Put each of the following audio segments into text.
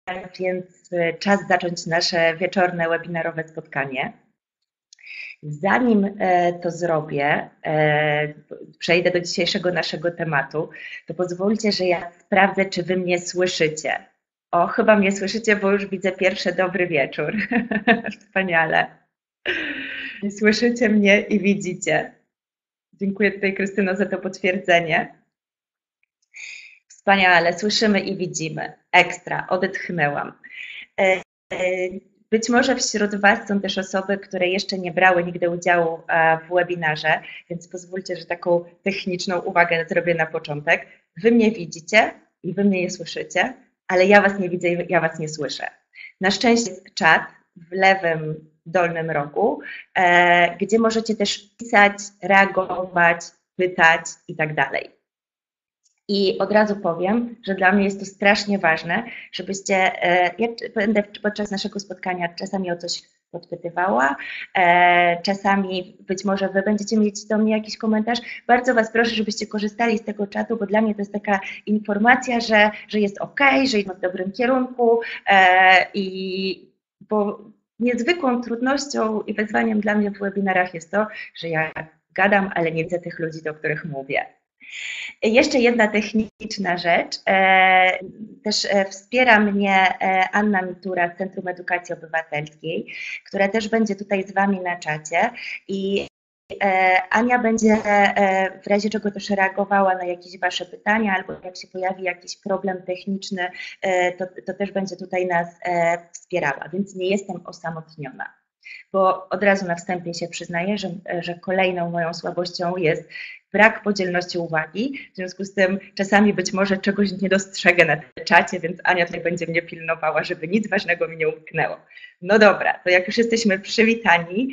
więc czas zacząć nasze wieczorne webinarowe spotkanie. Zanim to zrobię, przejdę do dzisiejszego naszego tematu, to pozwólcie, że ja sprawdzę, czy wy mnie słyszycie. O, chyba mnie słyszycie, bo już widzę pierwszy dobry wieczór. Wspaniale. I słyszycie mnie i widzicie. Dziękuję tutaj, Krystyno, za to potwierdzenie. Wspaniale, słyszymy i widzimy. Ekstra, odetchnęłam. Być może wśród Was są też osoby, które jeszcze nie brały nigdy udziału w webinarze, więc pozwólcie, że taką techniczną uwagę zrobię na początek. Wy mnie widzicie i Wy mnie nie słyszycie, ale ja Was nie widzę i ja Was nie słyszę. Na szczęście jest czat w lewym dolnym rogu, gdzie możecie też pisać, reagować, pytać i tak dalej. I od razu powiem, że dla mnie jest to strasznie ważne, żebyście, ja będę podczas naszego spotkania czasami o coś podpytywała, czasami być może Wy będziecie mieć do mnie jakiś komentarz. Bardzo Was proszę, żebyście korzystali z tego czatu, bo dla mnie to jest taka informacja, że jest ok, że jest w dobrym kierunku bo niezwykłą trudnością i wyzwaniem dla mnie w webinarach jest to, że ja gadam, ale nie widzę tych ludzi, do których mówię. Jeszcze jedna techniczna rzecz. Też wspiera mnie Anna Mitura z Centrum Edukacji Obywatelskiej, która też będzie tutaj z Wami na czacie i Ania będzie w razie czego też reagowała na jakieś Wasze pytania albo jak się pojawi jakiś problem techniczny, to też będzie tutaj nas wspierała, więc nie jestem osamotniona. Bo od razu na wstępie się przyznaję, że kolejną moją słabością jest brak podzielności uwagi, w związku z tym czasami być może czegoś nie dostrzegę na tym czacie, więc Ania tutaj będzie mnie pilnowała, żeby nic ważnego mi nie umknęło. No dobra, to jak już jesteśmy przywitani,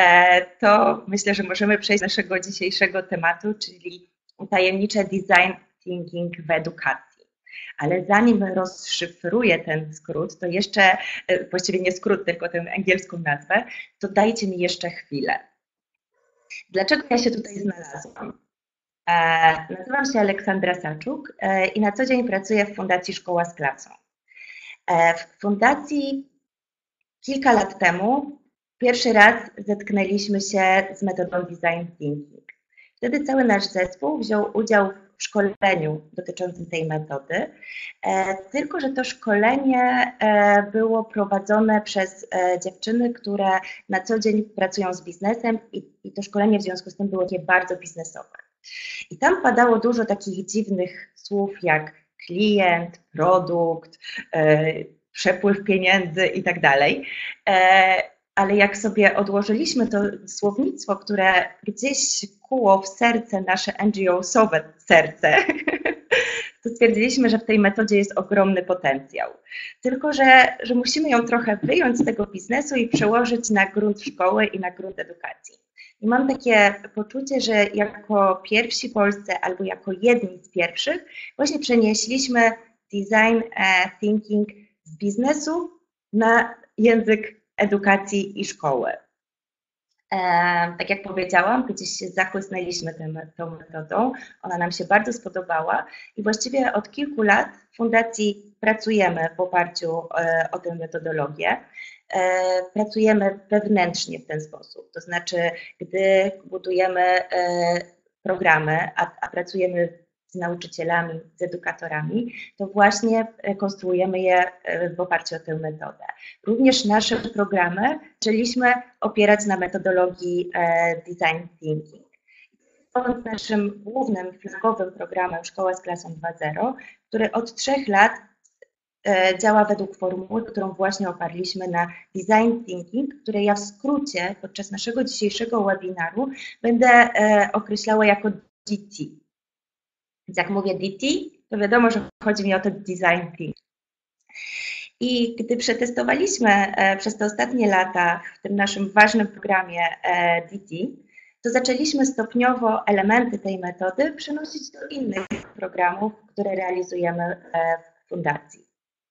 to myślę, że możemy przejść do naszego dzisiejszego tematu, czyli tajemnicze design thinking w edukacji. Ale zanim rozszyfruję ten skrót, to jeszcze, właściwie nie skrót, tylko tę angielską nazwę, to dajcie mi jeszcze chwilę. Dlaczego ja się tutaj znalazłam? Nazywam się Aleksandra Saczuk i na co dzień pracuję w Fundacji Szkoła z Klasą. W Fundacji kilka lat temu pierwszy raz zetknęliśmy się z metodą design thinking. Wtedy cały nasz zespół wziął udział w szkoleniu dotyczącym tej metody, tylko że to szkolenie było prowadzone przez dziewczyny, które na co dzień pracują z biznesem i to szkolenie w związku z tym było takie bardzo biznesowe. I tam padało dużo takich dziwnych słów jak klient, produkt, przepływ pieniędzy i tak dalej. Ale jak sobie odłożyliśmy to słownictwo, które gdzieś kuło w serce, nasze NGO-sowe serce, to stwierdziliśmy, że w tej metodzie jest ogromny potencjał. Tylko, że musimy ją trochę wyjąć z tego biznesu i przełożyć na grunt szkoły i na grunt edukacji. I mam takie poczucie, że jako pierwsi w Polsce albo jako jedni z pierwszych właśnie przenieśliśmy design thinking z biznesu na język edukacji i szkoły. Tak jak powiedziałam, gdzieś się zachłysnęliśmy tą metodą, ona nam się bardzo spodobała i właściwie od kilku lat w Fundacji pracujemy w oparciu o tę metodologię. Pracujemy wewnętrznie w ten sposób, to znaczy gdy budujemy programy, a pracujemy z nauczycielami, z edukatorami, to właśnie konstruujemy je w oparciu o tę metodę. Również nasze programy zaczęliśmy opierać na metodologii design thinking. Naszym głównym, flagowym programem Szkoła z Klasą 2.0, który od 3 lat działa według formuły, którą właśnie oparliśmy na design thinking, które ja w skrócie podczas naszego dzisiejszego webinaru będę określała jako DT. Więc jak mówię DT, to wiadomo, że chodzi mi o to design thinking. I gdy przetestowaliśmy przez te ostatnie lata w tym naszym ważnym programie DT, to zaczęliśmy stopniowo elementy tej metody przenosić do innych programów, które realizujemy w Fundacji.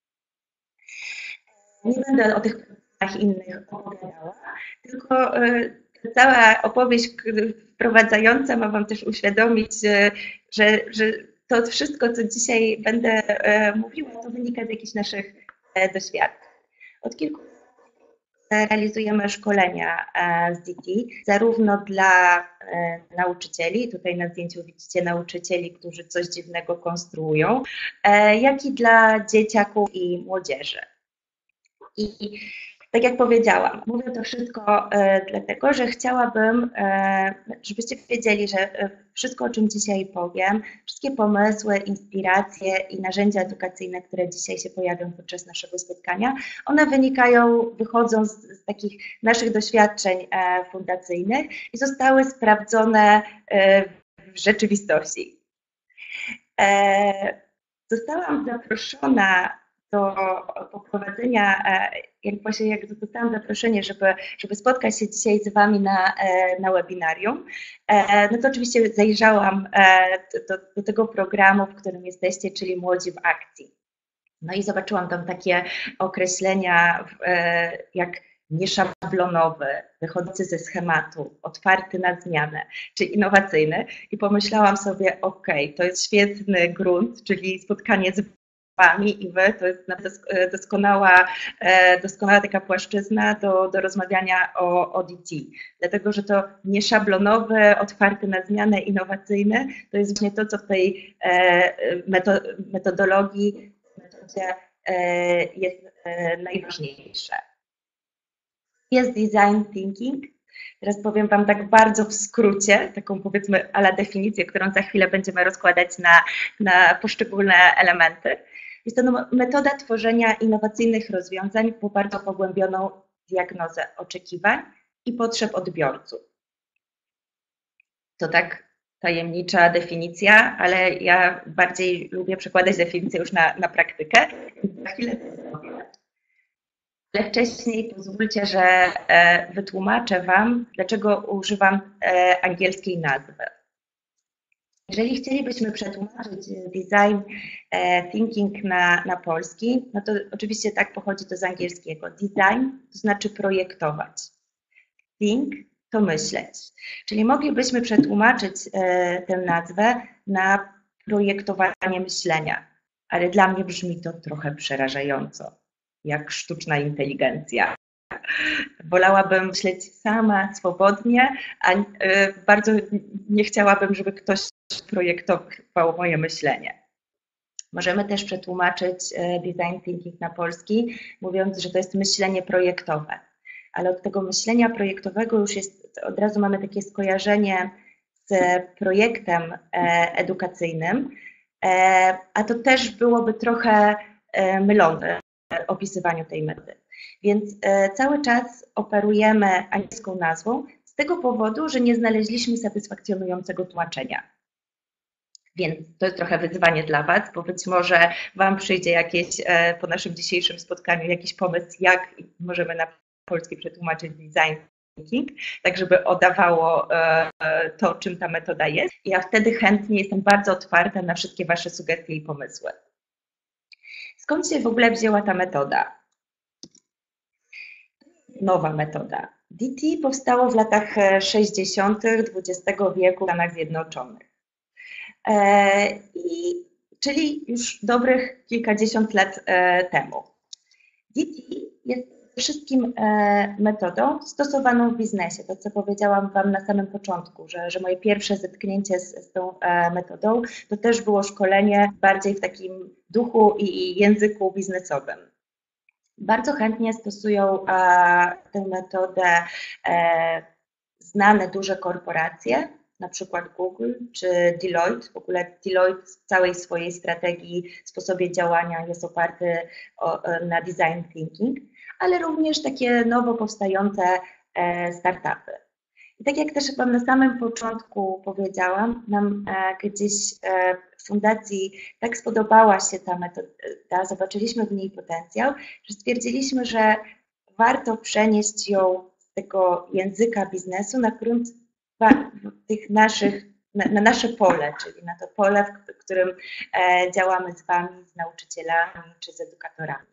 Nie będę o tych programach innych opowiadała, tylko cała opowieść wprowadzająca ma Wam też uświadomić, że to wszystko, co dzisiaj będę mówiła, to wynika z jakichś naszych doświadczeń. Od kilku realizujemy szkolenia z DT, zarówno dla nauczycieli, tutaj na zdjęciu widzicie nauczycieli, którzy coś dziwnego konstruują, jak i dla dzieciaków i młodzieży. I tak jak powiedziałam, mówię to wszystko dlatego, że chciałabym, żebyście wiedzieli, że wszystko, o czym dzisiaj powiem, wszystkie pomysły, inspiracje i narzędzia edukacyjne, które dzisiaj się pojawią podczas naszego spotkania, one wychodzą z takich naszych doświadczeń fundacyjnych i zostały sprawdzone w rzeczywistości. Zostałam zaproszona do poprowadzenia, jak dostałam zaproszenie, żeby spotkać się dzisiaj z Wami na webinarium, no to oczywiście zajrzałam do tego programu, w którym jesteście, czyli Młodzi w Akcji. No i zobaczyłam tam takie określenia jak nieszablonowy, wychodzący ze schematu, otwarty na zmianę, czy innowacyjny i pomyślałam sobie, okej, to jest świetny grunt, czyli spotkanie z Wami i Wy, to jest doskonała taka płaszczyzna do rozmawiania o DT, dlatego że to nieszablonowy, otwarty na zmianę, innowacyjny, to jest właśnie to, co w tej metodzie jest najważniejsze. Jest design thinking. Teraz powiem Wam tak bardzo w skrócie, taką powiedzmy definicję, którą za chwilę będziemy rozkładać na poszczególne elementy. Jest to metoda tworzenia innowacyjnych rozwiązań w oparciu o pogłębioną diagnozę oczekiwań i potrzeb odbiorców. To tak tajemnicza definicja, ale ja bardziej lubię przekładać definicję już na praktykę. Za chwilę to zrobię. Ale wcześniej pozwólcie, że wytłumaczę Wam, dlaczego używam angielskiej nazwy. Jeżeli chcielibyśmy przetłumaczyć design thinking na polski, no to oczywiście tak pochodzi to z angielskiego. Design to znaczy projektować. Think to myśleć. Czyli moglibyśmy przetłumaczyć tę nazwę na projektowanie myślenia, ale dla mnie brzmi to trochę przerażająco, jak sztuczna inteligencja. Wolałabym myśleć sama, swobodnie, a bardzo nie chciałabym, żeby ktoś projektował moje myślenie. Możemy też przetłumaczyć design thinking na polski, mówiąc, że to jest myślenie projektowe. Ale od tego myślenia projektowego już od razu mamy takie skojarzenie z projektem edukacyjnym, a to też byłoby trochę mylące w opisywaniu tej metody. Więc cały czas operujemy angielską nazwą z tego powodu, że nie znaleźliśmy satysfakcjonującego tłumaczenia. Więc to jest trochę wyzwanie dla Was, bo być może Wam przyjdzie po naszym dzisiejszym spotkaniu jakiś pomysł, jak możemy na polski przetłumaczyć design thinking, tak żeby oddawało to, czym ta metoda jest. I ja wtedy chętnie jestem bardzo otwarta na wszystkie Wasze sugestie i pomysły. Skąd się w ogóle wzięła ta metoda? Nowa metoda. DT powstało w latach 60. XX wieku w Stanach Zjednoczonych. Czyli już dobrych kilkadziesiąt lat temu. DT jest przede wszystkim metodą stosowaną w biznesie. To, co powiedziałam Wam na samym początku, że moje pierwsze zetknięcie z tą metodą to też było szkolenie bardziej w takim duchu i języku biznesowym. Bardzo chętnie stosują tę metodę znane duże korporacje, na przykład Google czy Deloitte. W ogóle Deloitte w całej swojej strategii, sposobie działania jest oparty na design thinking, ale również takie nowo powstające startupy. I tak jak też Wam na samym początku powiedziałam, nam gdzieś w fundacji tak spodobała się ta metoda, zobaczyliśmy w niej potencjał, że stwierdziliśmy, że warto przenieść ją z tego języka biznesu na grunt tych na nasze pole, czyli na to pole, w którym działamy z Wami, z nauczycielami czy z edukatorami.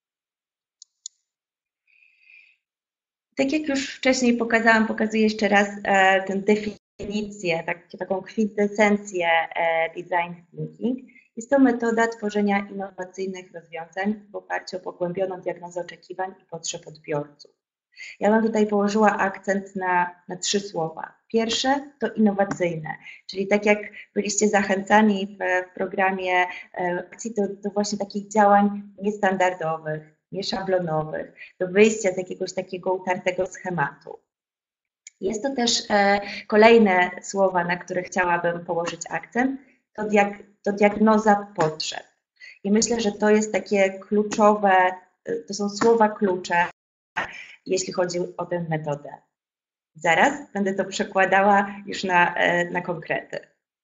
Tak jak już wcześniej pokazałam, pokazuję jeszcze raz tę definicję, taką kwintesencję design thinking. Jest to metoda tworzenia innowacyjnych rozwiązań w oparciu o pogłębioną diagnozę oczekiwań i potrzeb odbiorców. Ja bym tutaj położyła akcent na 3 słowa. Pierwsze to innowacyjne, czyli tak jak byliście zachęcani w programie akcji do właśnie takich działań niestandardowych, nieszablonowych, do wyjścia z jakiegoś takiego utartego schematu. Jest to też kolejne słowa, na które chciałabym położyć akcent, to diagnoza potrzeb. I myślę, że to jest takie kluczowe, to są słowa klucze, jeśli chodzi o tę metodę. Zaraz będę to przekładała już na konkrety.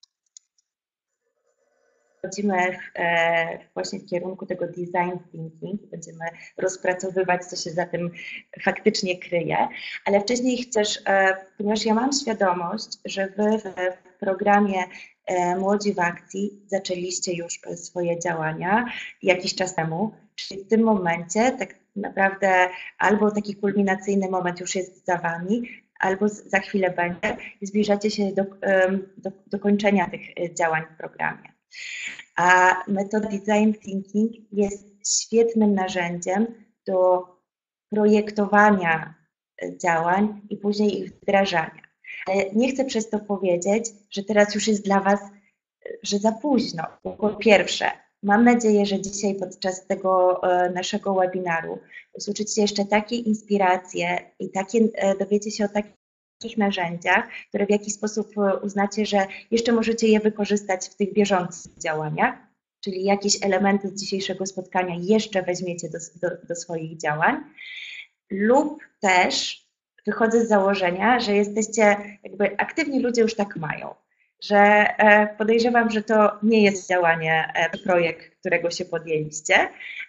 Wchodzimy właśnie w kierunku tego design thinking, będziemy rozpracowywać, co się za tym faktycznie kryje, ale wcześniej chcesz, ponieważ ja mam świadomość, że Wy w programie Młodzi w Akcji zaczęliście już swoje działania jakiś czas temu, czyli w tym momencie tak naprawdę albo taki kulminacyjny moment już jest za Wami, albo za chwilę będzie i zbliżacie się do kończenia tych działań w programie. A metoda design thinking jest świetnym narzędziem do projektowania działań i później ich wdrażania. Ale nie chcę przez to powiedzieć, że teraz już jest dla Was, że za późno. Po pierwsze, mam nadzieję, że dzisiaj podczas tego naszego webinaru usłyszycie jeszcze takie inspiracje i dowiecie się o takich narzędziach, które w jakiś sposób uznacie, że jeszcze możecie je wykorzystać w tych bieżących działaniach, czyli jakieś elementy z dzisiejszego spotkania jeszcze weźmiecie do swoich działań, lub też wychodzę z założenia, że jesteście jakby aktywni ludzie już tak mają, że podejrzewam, że to nie jest działanie, projekt, którego się podjęliście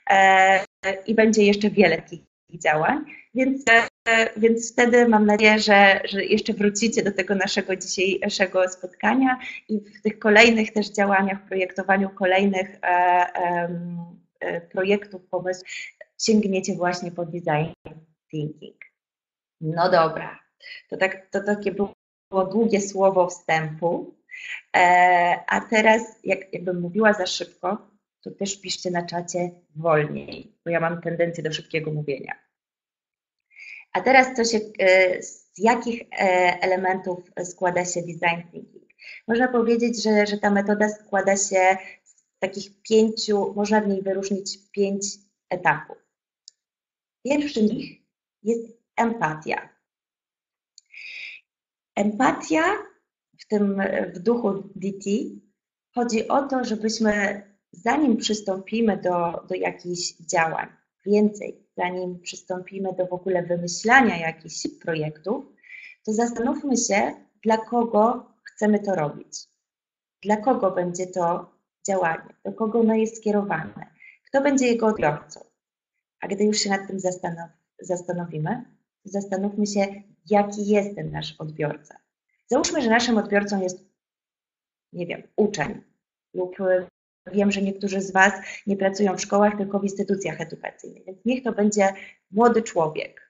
i będzie jeszcze wiele takich działań, więc wtedy mam nadzieję, że jeszcze wrócicie do tego naszego dzisiejszego spotkania i w tych kolejnych też działaniach, w projektowaniu kolejnych projektów, pomysłów sięgniecie właśnie po design thinking. No dobra, to takie było długie słowo wstępu, a teraz jakbym mówiła za szybko, to też piszcie na czacie wolniej, bo ja mam tendencję do szybkiego mówienia. A teraz z jakich elementów składa się design thinking? Można powiedzieć, że ta metoda składa się z takich 5, można w niej wyróżnić 5 etapów. Pierwszy z nich jest empatia. Empatia w duchu DT chodzi o to, żebyśmy zanim przystąpimy do jakichś działań, zanim przystąpimy do w ogóle wymyślania jakichś projektów, to zastanówmy się, dla kogo chcemy to robić. Dla kogo będzie to działanie, do kogo ono jest skierowane, kto będzie jego odbiorcą. A gdy już się nad tym zastanowimy, zastanówmy się, jaki jest ten nasz odbiorca. Załóżmy, że naszym odbiorcą jest, nie wiem, uczeń lub wiem, że niektórzy z Was nie pracują w szkołach, tylko w instytucjach edukacyjnych, więc niech to będzie młody człowiek.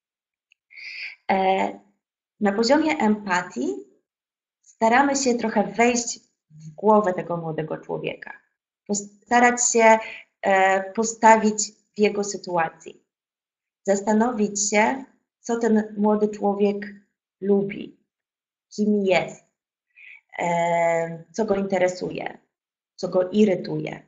Na poziomie empatii staramy się trochę wejść w głowę tego młodego człowieka, postarać się postawić w jego sytuacji, zastanowić się, co ten młody człowiek lubi, kim jest, co go interesuje, co go irytuje.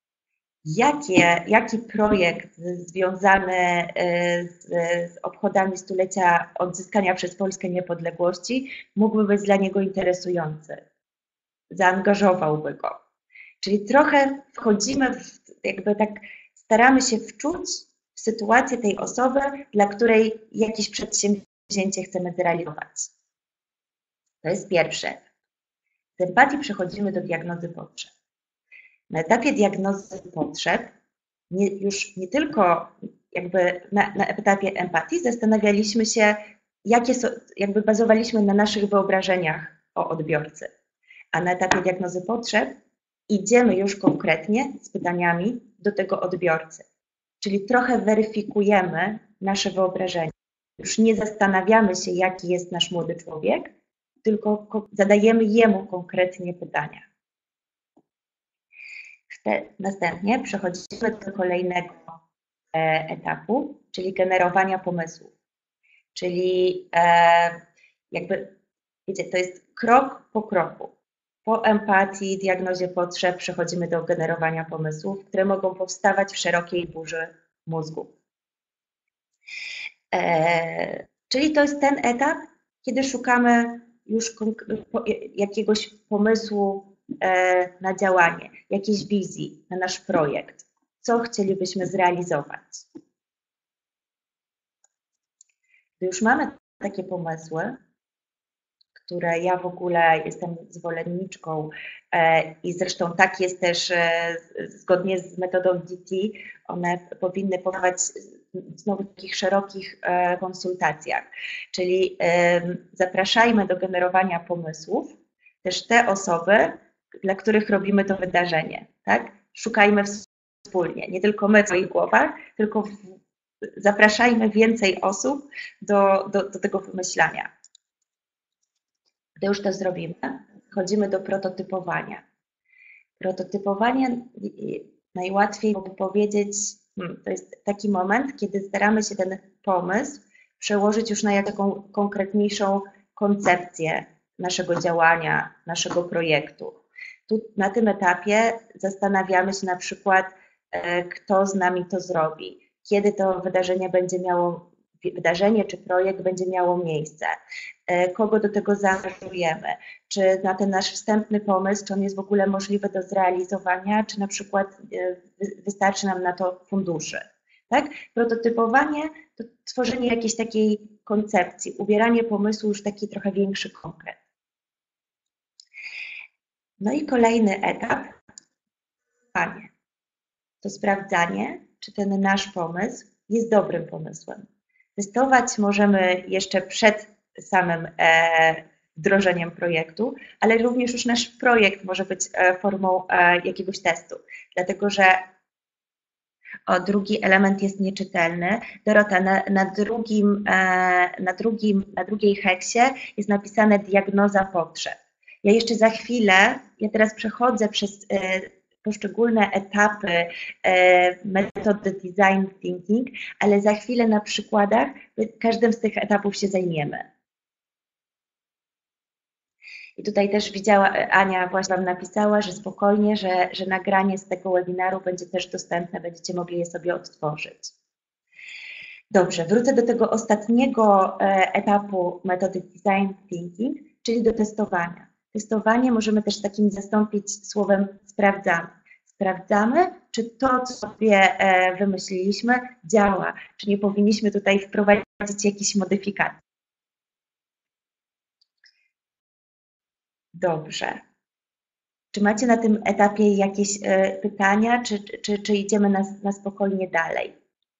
Jaki projekt związany z obchodami stulecia odzyskania przez Polskę niepodległości mógłby być dla niego interesujący? Zaangażowałby go. Czyli trochę wchodzimy, jakby tak staramy się wczuć w sytuację tej osoby, dla której jakieś przedsięwzięcie chcemy zrealizować. To jest pierwsze. Z empatii przechodzimy do diagnozy potrzeb. Na etapie diagnozy potrzeb, już nie tylko jakby na etapie empatii zastanawialiśmy się, jakby bazowaliśmy na naszych wyobrażeniach o odbiorcy. A na etapie diagnozy potrzeb idziemy już konkretnie z pytaniami do tego odbiorcy. Czyli trochę weryfikujemy nasze wyobrażenia. Już nie zastanawiamy się, jaki jest nasz młody człowiek, tylko zadajemy jemu konkretnie pytania. Następnie przechodzimy do kolejnego etapu, czyli generowania pomysłów. Czyli jakby, wiecie, to jest krok po kroku. Po empatii, diagnozie potrzeb przechodzimy do generowania pomysłów, które mogą powstawać w szerokiej burzy mózgu. Czyli to jest ten etap, kiedy szukamy już jakiegoś pomysłu na działanie, jakiejś wizji na nasz projekt, co chcielibyśmy zrealizować. Gdy już mamy takie pomysły, które ja w ogóle jestem zwolenniczką i zresztą tak jest też zgodnie z metodą DT, one powinny powstawać znowu w takich szerokich konsultacjach, czyli zapraszajmy do generowania pomysłów też te osoby, dla których robimy to wydarzenie, tak? Szukajmy wspólnie, nie tylko my w swoich głowach, tylko zapraszajmy więcej osób do tego wymyślania. Gdy już to zrobimy, chodzimy do prototypowania. Prototypowanie najłatwiej by powiedzieć, to jest taki moment, kiedy staramy się ten pomysł przełożyć już na jaką konkretniejszą koncepcję naszego działania, naszego projektu. Tu na tym etapie zastanawiamy się na przykład, kto z nami to zrobi, kiedy to wydarzenie czy projekt będzie miało miejsce, kogo do tego zaangażujemy, czy na ten nasz wstępny pomysł, czy on jest w ogóle możliwy do zrealizowania, czy na przykład wystarczy nam na to funduszy. Tak? Prototypowanie to tworzenie jakiejś takiej koncepcji, ubieranie pomysłu już w taki trochę większy konkret. No i kolejny etap, to sprawdzanie, czy ten nasz pomysł jest dobrym pomysłem. Testować możemy jeszcze przed samym wdrożeniem projektu, ale również już nasz projekt może być formą jakiegoś testu, dlatego że drugi element jest nieczytelny. Dorota, na drugiej heksie jest napisane diagnoza potrzeb. Ja jeszcze za chwilę, ja teraz przechodzę przez poszczególne etapy metody design thinking, ale za chwilę na przykładach każdym z tych etapów się zajmiemy. I tutaj też Ania właśnie Wam napisała, że spokojnie, że nagranie z tego webinaru będzie też dostępne, będziecie mogli je sobie odtworzyć. Dobrze, wrócę do tego ostatniego etapu metody design thinking, czyli do testowania. Testowanie możemy też takim zastąpić słowem sprawdzamy. Sprawdzamy, czy to, co sobie wymyśliliśmy, działa, czy nie powinniśmy tutaj wprowadzić jakichś modyfikacji. Dobrze. Czy macie na tym etapie jakieś pytania, czy idziemy na spokojnie dalej?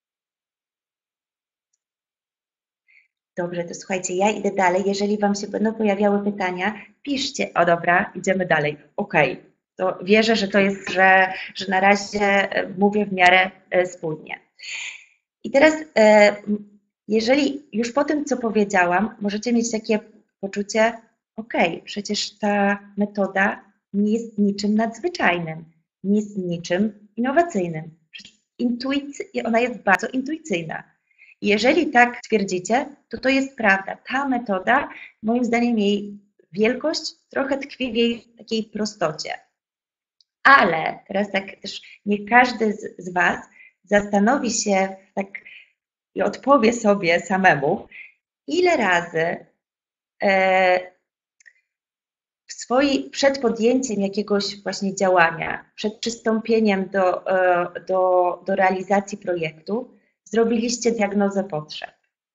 Dobrze, to słuchajcie, ja idę dalej. Jeżeli Wam się będą pojawiały pytania, piszcie. O dobra, idziemy dalej. Okej. To wierzę, że to jest, że na razie mówię w miarę spójnie. I teraz, jeżeli już po tym, co powiedziałam, możecie mieć takie poczucie, przecież ta metoda nie jest niczym nadzwyczajnym, nie jest niczym innowacyjnym. Ona jest bardzo intuicyjna. Jeżeli tak twierdzicie, to jest prawda. Ta metoda, moim zdaniem, jej wielkość trochę tkwi w jej takiej prostocie. Ale teraz tak też niech każdy z Was zastanowi się i odpowie sobie samemu, ile razy przed podjęciem jakiegoś właśnie działania, przed przystąpieniem do realizacji projektu zrobiliście diagnozę potrzeb.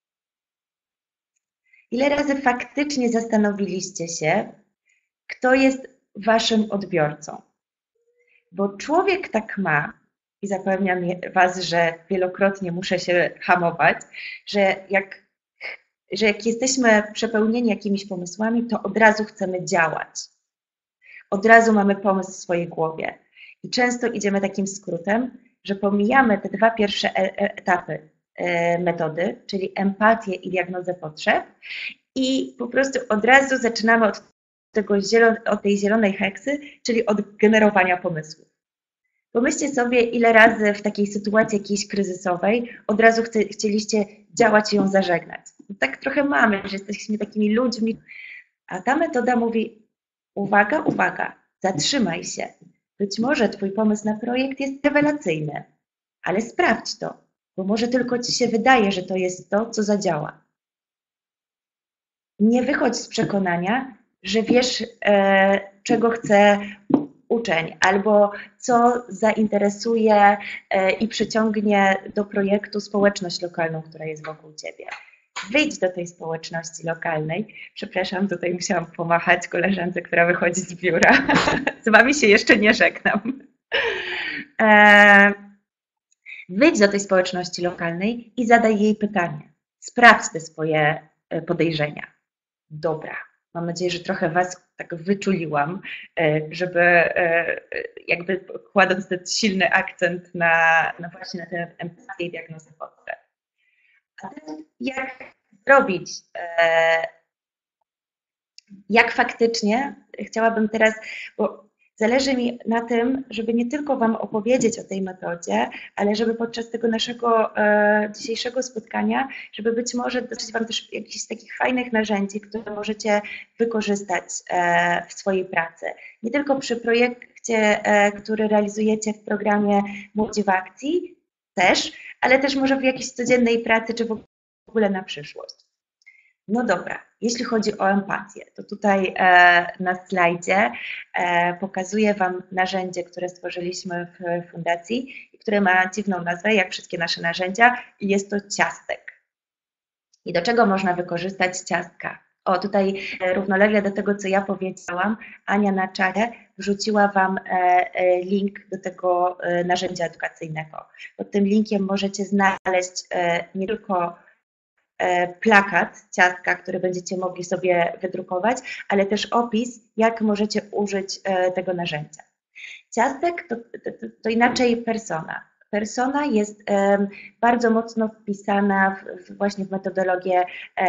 Ile razy faktycznie zastanowiliście się, kto jest Waszym odbiorcą? Bo człowiek tak ma, i zapewniam Was, że wielokrotnie muszę się hamować, że jak jesteśmy przepełnieni jakimiś pomysłami, to od razu chcemy działać. Od razu mamy pomysł w swojej głowie. I często idziemy takim skrótem, że pomijamy te dwa pierwsze etapy metody, czyli empatię i diagnozę potrzeb, i po prostu od razu zaczynamy od tej zielonej heksy, czyli od generowania pomysłów. Pomyślcie sobie, ile razy w takiej sytuacji jakiejś kryzysowej od razu chcieliście działać i ją zażegnać. Tak trochę mamy, że jesteśmy takimi ludźmi, a ta metoda mówi: uwaga, uwaga, zatrzymaj się. Być może Twój pomysł na projekt jest rewelacyjny, ale sprawdź to, bo może tylko Ci się wydaje, że to jest to, co zadziała. Nie wychodź z przekonania, że wiesz, czego chce uczeń, albo co zainteresuje i przyciągnie do projektu społeczność lokalną, która jest wokół Ciebie. Wyjdź do tej społeczności lokalnej. Przepraszam, tutaj musiałam pomachać koleżance, która wychodzi z biura. Z Wami się jeszcze nie żegnam. Wyjdź do tej społeczności lokalnej i zadaj jej pytanie. Sprawdź te swoje podejrzenia. Dobra. Mam nadzieję, że trochę Was tak wyczuliłam, żeby jakby kładąc ten silny akcent na właśnie na tę empatię i diagnozę potrzeb. A teraz jak zrobić, jak faktycznie, chciałabym teraz, bo zależy mi na tym, żeby nie tylko Wam opowiedzieć o tej metodzie, ale żeby podczas tego naszego dzisiejszego spotkania, żeby być może dostać Wam też jakichś takich fajnych narzędzi, które możecie wykorzystać w swojej pracy. Nie tylko przy projekcie, który realizujecie w programie Młodzi w Akcji też, ale też może w jakiejś codziennej pracy, czy w ogóle na przyszłość. No dobra, jeśli chodzi o empatię, to tutaj na slajdzie pokazuję Wam narzędzie, które stworzyliśmy w fundacji i które ma dziwną nazwę, jak wszystkie nasze narzędzia, i jest to ciastek. I do czego można wykorzystać ciastka? O, tutaj równolegle do tego, co ja powiedziałam, Ania na czacie wrzuciła Wam link do tego narzędzia edukacyjnego. Pod tym linkiem możecie znaleźć nie tylko plakat ciastka, który będziecie mogli sobie wydrukować, ale też opis, jak możecie użyć tego narzędzia. Ciastek to inaczej persona. Persona jest bardzo mocno wpisana właśnie w metodologię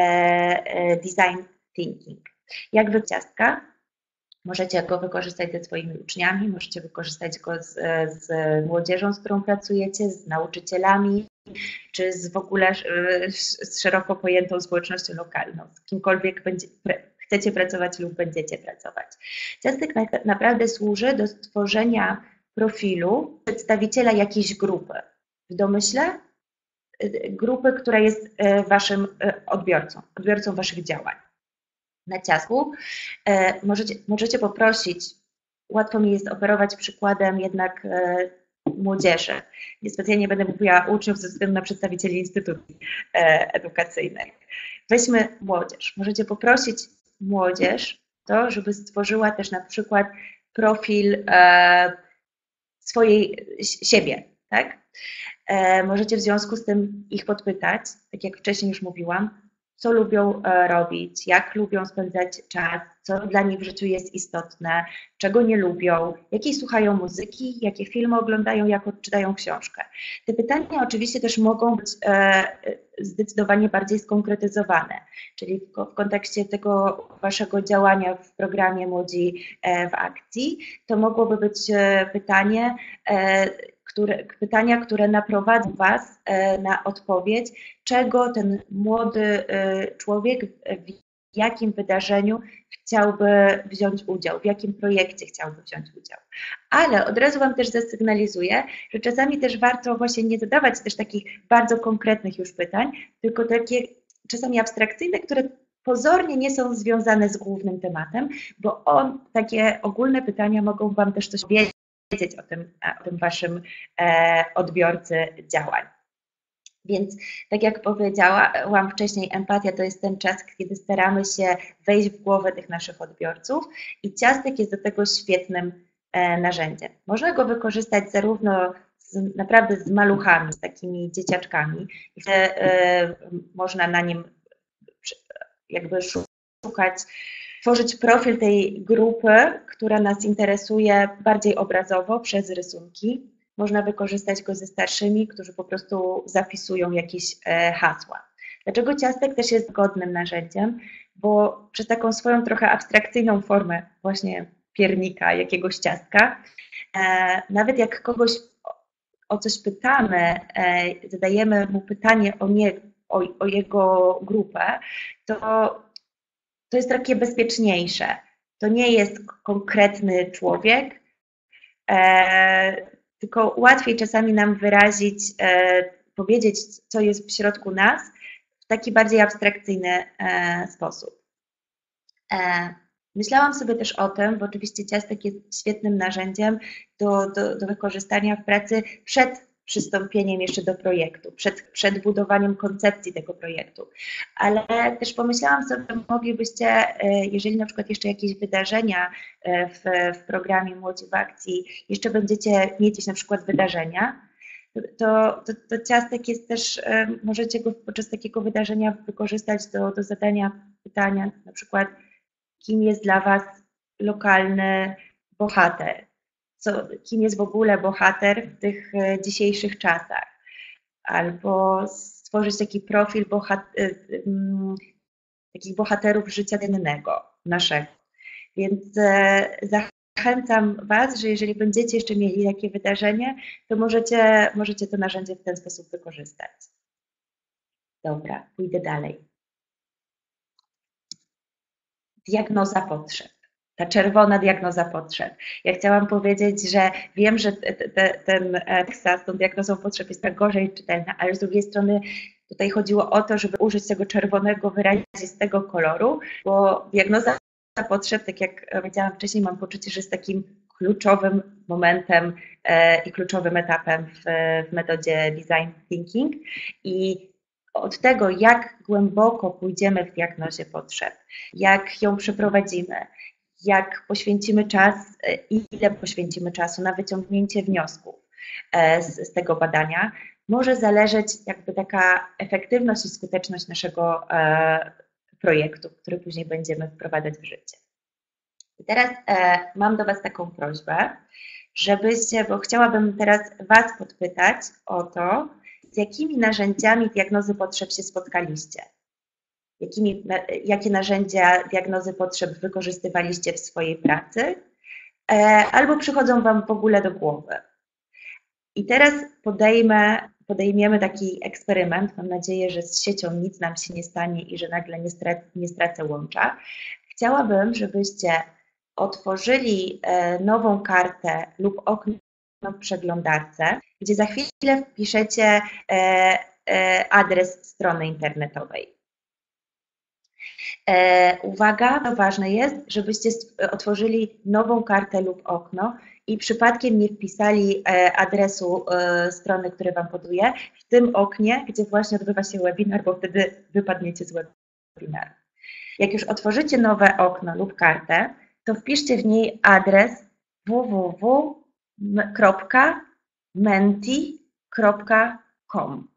design thinking. Jak wy ciastka? Możecie go wykorzystać ze swoimi uczniami, możecie wykorzystać go z młodzieżą, z którą pracujecie, z nauczycielami, czy w ogóle z szeroko pojętą społecznością lokalną, z kimkolwiek chcecie pracować lub będziecie pracować. Ciastek naprawdę służy do stworzenia profilu przedstawiciela jakiejś grupy. W domyśle grupy, która jest Waszym odbiorcą Waszych działań. Na ciastku możecie poprosić, łatwo mi jest operować przykładem jednak młodzieży. Niespecjalnie będę mówiła uczniów ze względu na przedstawicieli instytucji edukacyjnej. Weźmy młodzież. Możecie poprosić młodzież to, żeby stworzyła też na przykład profil siebie, tak? Możecie w związku z tym ich podpytać, tak jak wcześniej już mówiłam, co lubią robić, jak lubią spędzać czas, co dla nich w życiu jest istotne, czego nie lubią, jakiej słuchają muzyki, jakie filmy oglądają, jak odczytają książkę. Te pytania oczywiście też mogą być zdecydowanie bardziej skonkretyzowane, czyli w kontekście tego Waszego działania w programie Młodzi w Akcji, to mogłoby być pytania, które naprowadzą Was na odpowiedź, czego ten młody człowiek w jakim wydarzeniu chciałby wziąć udział, w jakim projekcie chciałby wziąć udział. Ale od razu Wam też zasygnalizuję, że czasami też warto właśnie nie zadawać też takich bardzo konkretnych już pytań, tylko takie czasami abstrakcyjne, które pozornie nie są związane z głównym tematem, bo takie ogólne pytania mogą Wam też coś wiedzieć o tym Waszym odbiorcy działań. Więc tak jak powiedziałam wcześniej, empatia to jest ten czas, kiedy staramy się wejść w głowę tych naszych odbiorców i ciastek jest do tego świetnym narzędziem. Można go wykorzystać zarówno naprawdę z maluchami, z takimi dzieciaczkami i wtedy można na nim jakby szukać, tworzyć profil tej grupy, która nas interesuje bardziej obrazowo przez rysunki. Można wykorzystać go ze starszymi, którzy po prostu zapisują jakieś hasła. Dlaczego ciastek też jest godnym narzędziem? Bo przez taką swoją trochę abstrakcyjną formę właśnie piernika, jakiegoś ciastka, nawet jak kogoś o coś pytamy, zadajemy mu pytanie o jego grupę, to jest takie bezpieczniejsze. To nie jest konkretny człowiek, tylko łatwiej czasami nam wyrazić, powiedzieć, co jest w środku nas w taki bardziej abstrakcyjny sposób. Myślałam sobie też o tym, bo oczywiście ciastek jest świetnym narzędziem do wykorzystania w pracy przed przystąpieniem jeszcze do projektu, przed budowaniem koncepcji tego projektu. Ale też pomyślałam sobie, moglibyście, jeżeli na przykład jeszcze jakieś wydarzenia w programie Młodzi w Akcji, jeszcze będziecie mieć na przykład wydarzenia, to ciastek jest też, możecie go podczas takiego wydarzenia wykorzystać do zadania pytania, na przykład kim jest dla Was lokalny bohater, kim jest w ogóle bohater w tych dzisiejszych czasach, albo stworzyć taki profil takich bohaterów życia dziennego naszego. Więc zachęcam Was, że jeżeli będziecie jeszcze mieli takie wydarzenie, to możecie to narzędzie w ten sposób wykorzystać. Dobra, pójdę dalej. Diagnoza potrzeb. Ta czerwona diagnoza potrzeb. Ja chciałam powiedzieć, że wiem, że ten tekst z tą diagnozą potrzeb jest tak gorzej czytelna, ale z drugiej strony tutaj chodziło o to, żeby użyć tego czerwonego, wyrazistego koloru, bo diagnoza potrzeb, tak jak powiedziałam wcześniej, mam poczucie, że jest takim kluczowym momentem i kluczowym etapem w metodzie design thinking i od tego, jak głęboko pójdziemy w diagnozie potrzeb, jak ją przeprowadzimy, jak poświęcimy czas, ile poświęcimy czasu na wyciągnięcie wniosków z tego badania, może zależeć jakby taka efektywność i skuteczność naszego projektu, który później będziemy wprowadzać w życie. I teraz mam do Was taką prośbę, żebyście, bo chciałabym teraz Was podpytać o to, z jakimi narzędziami diagnozy potrzeb się spotkaliście? Jakie narzędzia diagnozy potrzeb wykorzystywaliście w swojej pracy? Albo przychodzą Wam w ogóle do głowy? I teraz podejmiemy taki eksperyment. Mam nadzieję, że z siecią nic nam się nie stanie i że nagle nie stracę łącza. Chciałabym, żebyście otworzyli nową kartę lub okno w przeglądarce, gdzie za chwilę wpiszecie adres strony internetowej. Uwaga, to ważne jest, żebyście otworzyli nową kartę lub okno i przypadkiem nie wpisali adresu strony, który Wam poduje, w tym oknie, gdzie właśnie odbywa się webinar, bo wtedy wypadniecie z webinaru. Jak już otworzycie nowe okno lub kartę, to wpiszcie w niej adres www.menti.com.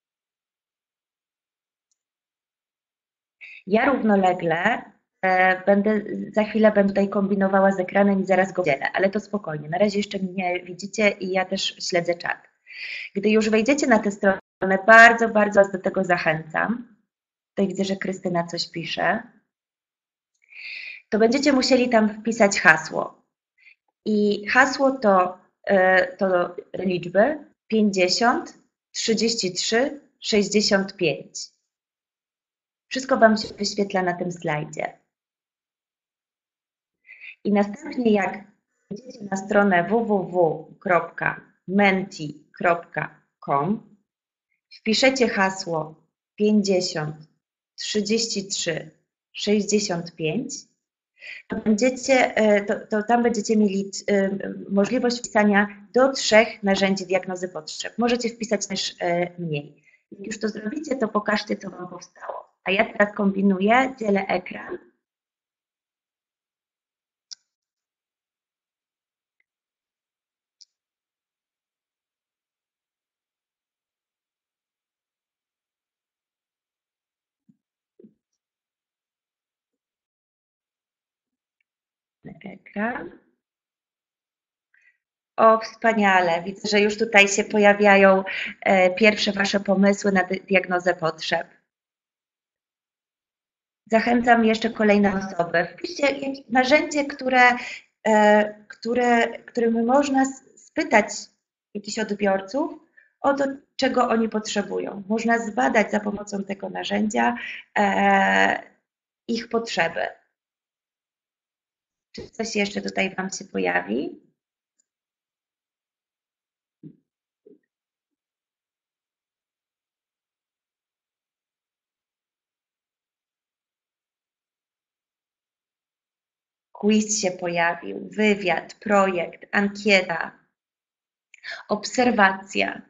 Ja równolegle za chwilę będę tutaj kombinowała z ekranem i zaraz go dzielę, ale to spokojnie. Na razie jeszcze mnie widzicie i ja też śledzę czat. Gdy już wejdziecie na tę stronę, bardzo, bardzo Was do tego zachęcam. Tutaj widzę, że Krystyna coś pisze. To będziecie musieli tam wpisać hasło. I hasło to liczby 50, 33, 65. Wszystko Wam się wyświetla na tym slajdzie. I następnie jak wejdziecie na stronę www.menti.com, wpiszecie hasło 50, 33, 65, to tam będziecie mieli możliwość wpisania do 3 narzędzi diagnozy potrzeb. Możecie wpisać też mniej. Jak już to zrobicie, to pokażcie, co Wam powstało. A ja teraz kombinuję, dzielę ekran. Ekran. O, wspaniale. Widzę, że już tutaj się pojawiają pierwsze Wasze pomysły na diagnozę potrzeb. Zachęcam jeszcze kolejne osoby. Wpiszcie narzędzie, które którym można spytać jakichś odbiorców o to, czego oni potrzebują. Można zbadać za pomocą tego narzędzia ich potrzeby. Czy coś jeszcze tutaj Wam się pojawi? Quiz się pojawił, wywiad, projekt, ankieta, obserwacja.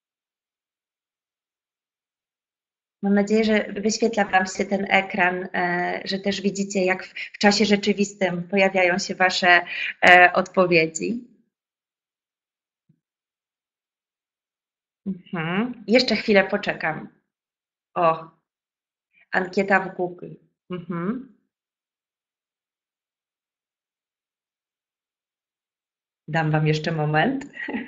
Mam nadzieję, że wyświetla Wam się ten ekran, że też widzicie, jak w czasie rzeczywistym pojawiają się Wasze odpowiedzi. Jeszcze chwilę poczekam. O, ankieta w Google. Dam Wam jeszcze moment.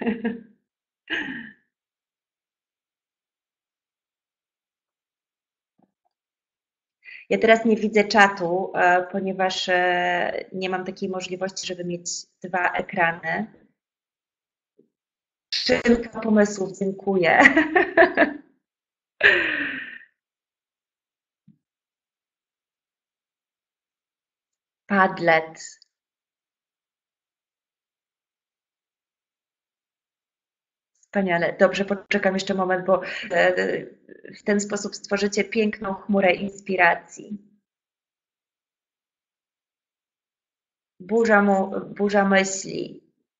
Ja teraz nie widzę czatu, ponieważ nie mam takiej możliwości, żeby mieć dwa ekrany. Skrzynka pomysłów, dziękuję. Padlet. Wspaniale. Dobrze, poczekam jeszcze moment, bo w ten sposób stworzycie piękną chmurę inspiracji. Burza myśli.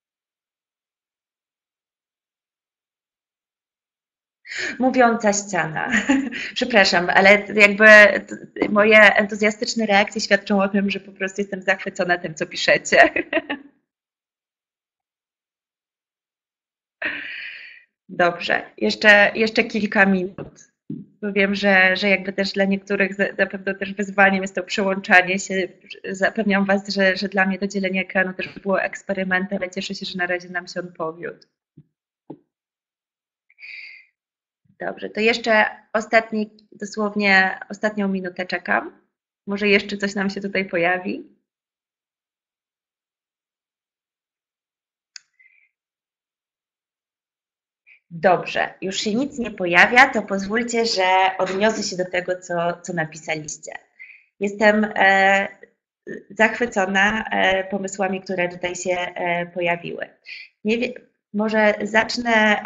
Mówiąca ściana. Przepraszam, ale jakby moje entuzjastyczne reakcje świadczą o tym, że po prostu jestem zachwycona tym, co piszecie. Dobrze, jeszcze kilka minut. Bo wiem, że jakby też dla niektórych na pewno też wyzwaniem jest to przyłączanie się. Zapewniam Was, że dla mnie to dzielenie ekranu też było eksperymentem, ale cieszę się, że na razie nam się on powiódł. Dobrze, to jeszcze dosłownie ostatnią minutę czekam. Może jeszcze coś nam się tutaj pojawi. Dobrze, już się nic nie pojawia, to pozwólcie, że odniosę się do tego, co napisaliście. Jestem zachwycona pomysłami, które tutaj się pojawiły. Może zacznę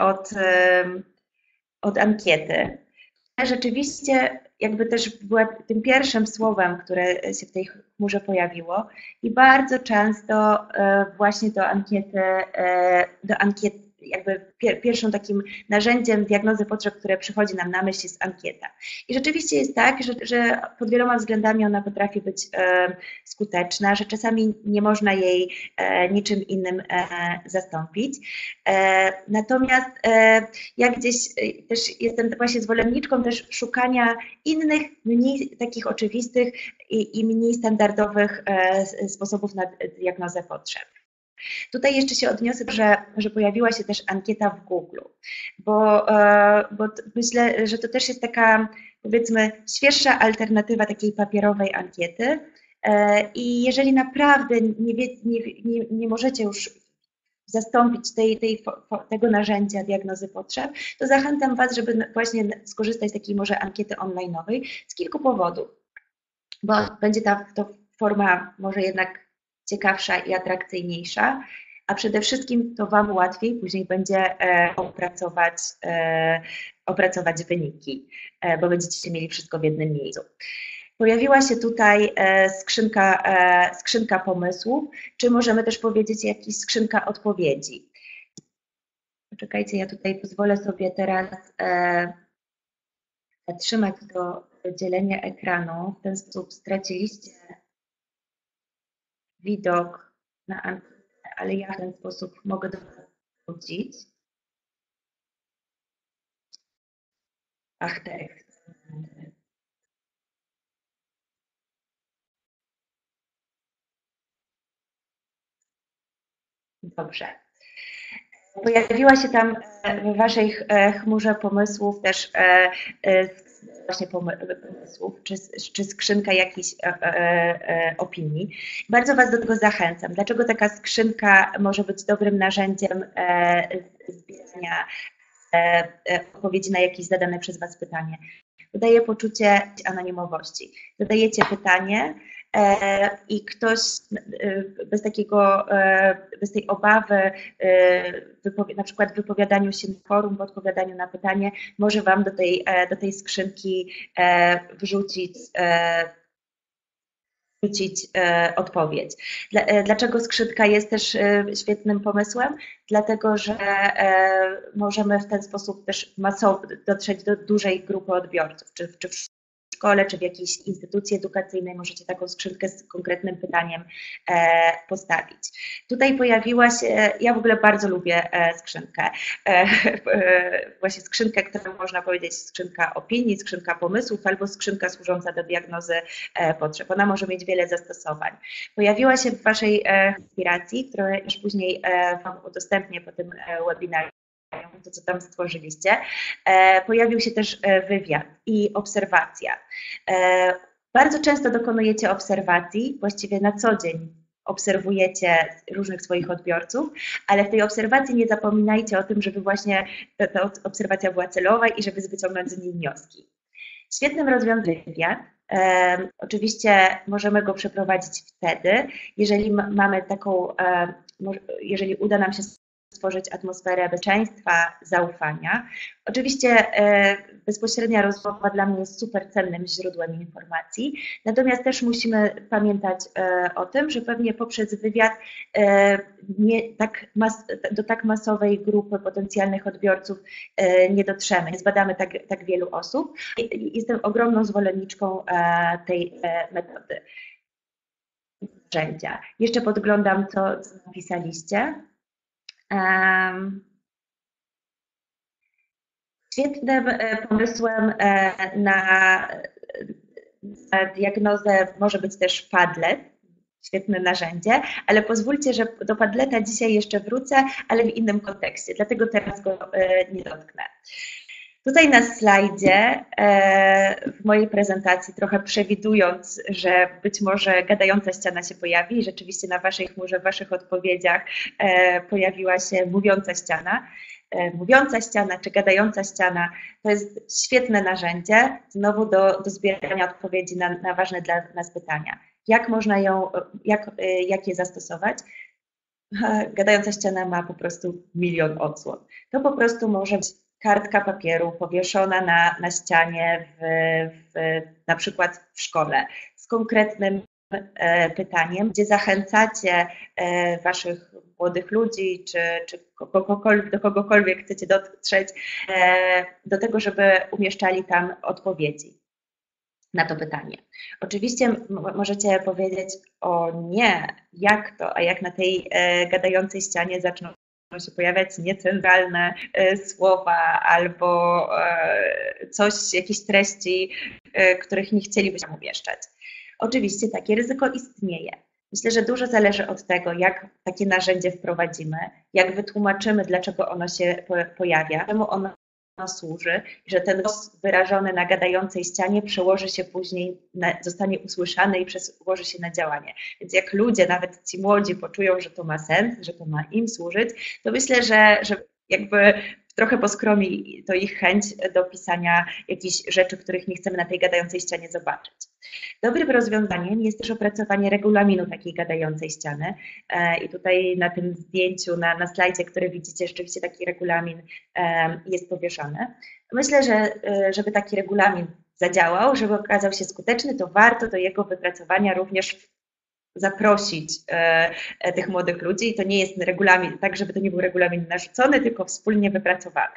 od ankiety. Rzeczywiście jakby też była tym pierwszym słowem, które się w tej chmurze pojawiło i bardzo często właśnie do ankiety jakby pierwszym takim narzędziem diagnozy potrzeb, które przychodzi nam na myśl, jest ankieta. I rzeczywiście jest tak, że pod wieloma względami ona potrafi być skuteczna, że czasami nie można jej niczym innym zastąpić. Natomiast ja gdzieś też jestem właśnie zwolenniczką też szukania innych, mniej takich oczywistych i mniej standardowych sposobów na diagnozę potrzeb. Tutaj jeszcze się odniosę, że pojawiła się też ankieta w Google, bo myślę, że to też jest taka, powiedzmy, świeższa alternatywa takiej papierowej ankiety. I jeżeli naprawdę nie możecie już zastąpić tego narzędzia diagnozy potrzeb, to zachęcam Was, żeby właśnie skorzystać z takiej może ankiety online'owej z kilku powodów, bo będzie to forma może jednak ciekawsza i atrakcyjniejsza, a przede wszystkim to Wam łatwiej później będzie opracować wyniki, bo będziecie mieli wszystko w jednym miejscu. Pojawiła się tutaj skrzynka pomysłów, czy możemy też powiedzieć jakaś skrzynka odpowiedzi. Poczekajcie, ja tutaj pozwolę sobie teraz zatrzymać to dzielenie ekranu. W ten sposób straciliście widok na ankietę, ale ja w ten sposób mogę do Was wrócić. Ach, te eksperymenty. Dobrze. Pojawiła się tam w Waszej chmurze pomysłów też właśnie pomysłów, czy skrzynka jakichś opinii. Bardzo Was do tego zachęcam. Dlaczego taka skrzynka może być dobrym narzędziem zbierania odpowiedzi na jakieś zadane przez Was pytanie? Daje poczucie anonimowości. Zadajecie pytanie i ktoś bez tej obawy, na przykład w wypowiadaniu się na forum, w odpowiadaniu na pytanie, może Wam do tej skrzynki wrzucić odpowiedź. Dlaczego skrzynka jest też świetnym pomysłem? Dlatego, że możemy w ten sposób też masowo dotrzeć do dużej grupy odbiorców, czy w szkole, czy w jakiejś instytucji edukacyjnej możecie taką skrzynkę z konkretnym pytaniem postawić. Tutaj pojawiła się, ja w ogóle bardzo lubię skrzynkę, właśnie skrzynkę, którą można powiedzieć skrzynka opinii, skrzynka pomysłów albo skrzynka służąca do diagnozy potrzeb. Ona może mieć wiele zastosowań. Pojawiła się w Waszej inspiracji, którą już później Wam udostępnię po tym webinarze, to, co tam stworzyliście, pojawił się też wywiad i obserwacja. Bardzo często dokonujecie obserwacji, właściwie na co dzień obserwujecie różnych swoich odbiorców, ale w tej obserwacji nie zapominajcie o tym, żeby właśnie ta obserwacja była celowa i żeby wyciągnąć z niej wnioski. Świetnym rozwiązaniem wywiad. Oczywiście możemy go przeprowadzić wtedy, jeżeli mamy jeżeli uda nam się stworzyć atmosferę bezpieczeństwa, zaufania. Oczywiście bezpośrednia rozmowa dla mnie jest super cennym źródłem informacji, natomiast też musimy pamiętać o tym, że pewnie poprzez wywiad do tak masowej grupy potencjalnych odbiorców nie dotrzemy, nie zbadamy tak wielu osób. Jestem ogromną zwolenniczką tej metody. Narzędzia. Jeszcze podglądam, co napisaliście. Świetnym pomysłem na diagnozę może być też Padlet, świetne narzędzie, ale pozwólcie, że do Padleta dzisiaj jeszcze wrócę, ale w innym kontekście, dlatego teraz go nie dotknę. Tutaj na slajdzie w mojej prezentacji, trochę przewidując, że być może gadająca ściana się pojawi i rzeczywiście na Waszej chmurze, w Waszych odpowiedziach pojawiła się mówiąca ściana. Mówiąca ściana czy gadająca ściana to jest świetne narzędzie znowu do zbierania odpowiedzi na ważne dla nas pytania. Jak można jak je zastosować? Gadająca ściana ma po prostu milion odsłon. To po prostu może być kartka papieru powieszona na ścianie na przykład w szkole z konkretnym pytaniem, gdzie zachęcacie Waszych młodych ludzi, czy do kogokolwiek chcecie dotrzeć, do tego, żeby umieszczali tam odpowiedzi na to pytanie. Oczywiście możecie powiedzieć, o nie, jak to, a jak na tej gadającej ścianie zaczną się pojawiać niecenzuralne słowa albo jakieś treści, których nie chcielibyśmy umieszczać. Oczywiście takie ryzyko istnieje. Myślę, że dużo zależy od tego, jak takie narzędzie wprowadzimy, jak wytłumaczymy, dlaczego ono się pojawia, czemu ono służy, że ten głos wyrażony na gadającej ścianie przełoży się później, zostanie usłyszany i przełoży się na działanie. Więc jak ludzie, nawet ci młodzi, poczują, że to ma sens, że to ma im służyć, to myślę, że jakby trochę poskromi to ich chęć do pisania jakichś rzeczy, których nie chcemy na tej gadającej ścianie zobaczyć. Dobrym rozwiązaniem jest też opracowanie regulaminu takiej gadającej ściany i tutaj na tym zdjęciu, na slajdzie, który widzicie, rzeczywiście taki regulamin jest powieszony. Myślę, że żeby taki regulamin zadziałał, żeby okazał się skuteczny, to warto do jego wypracowania również zaprosić tych młodych ludzi i to nie jest regulamin, tak żeby to nie był regulamin narzucony, tylko wspólnie wypracowany.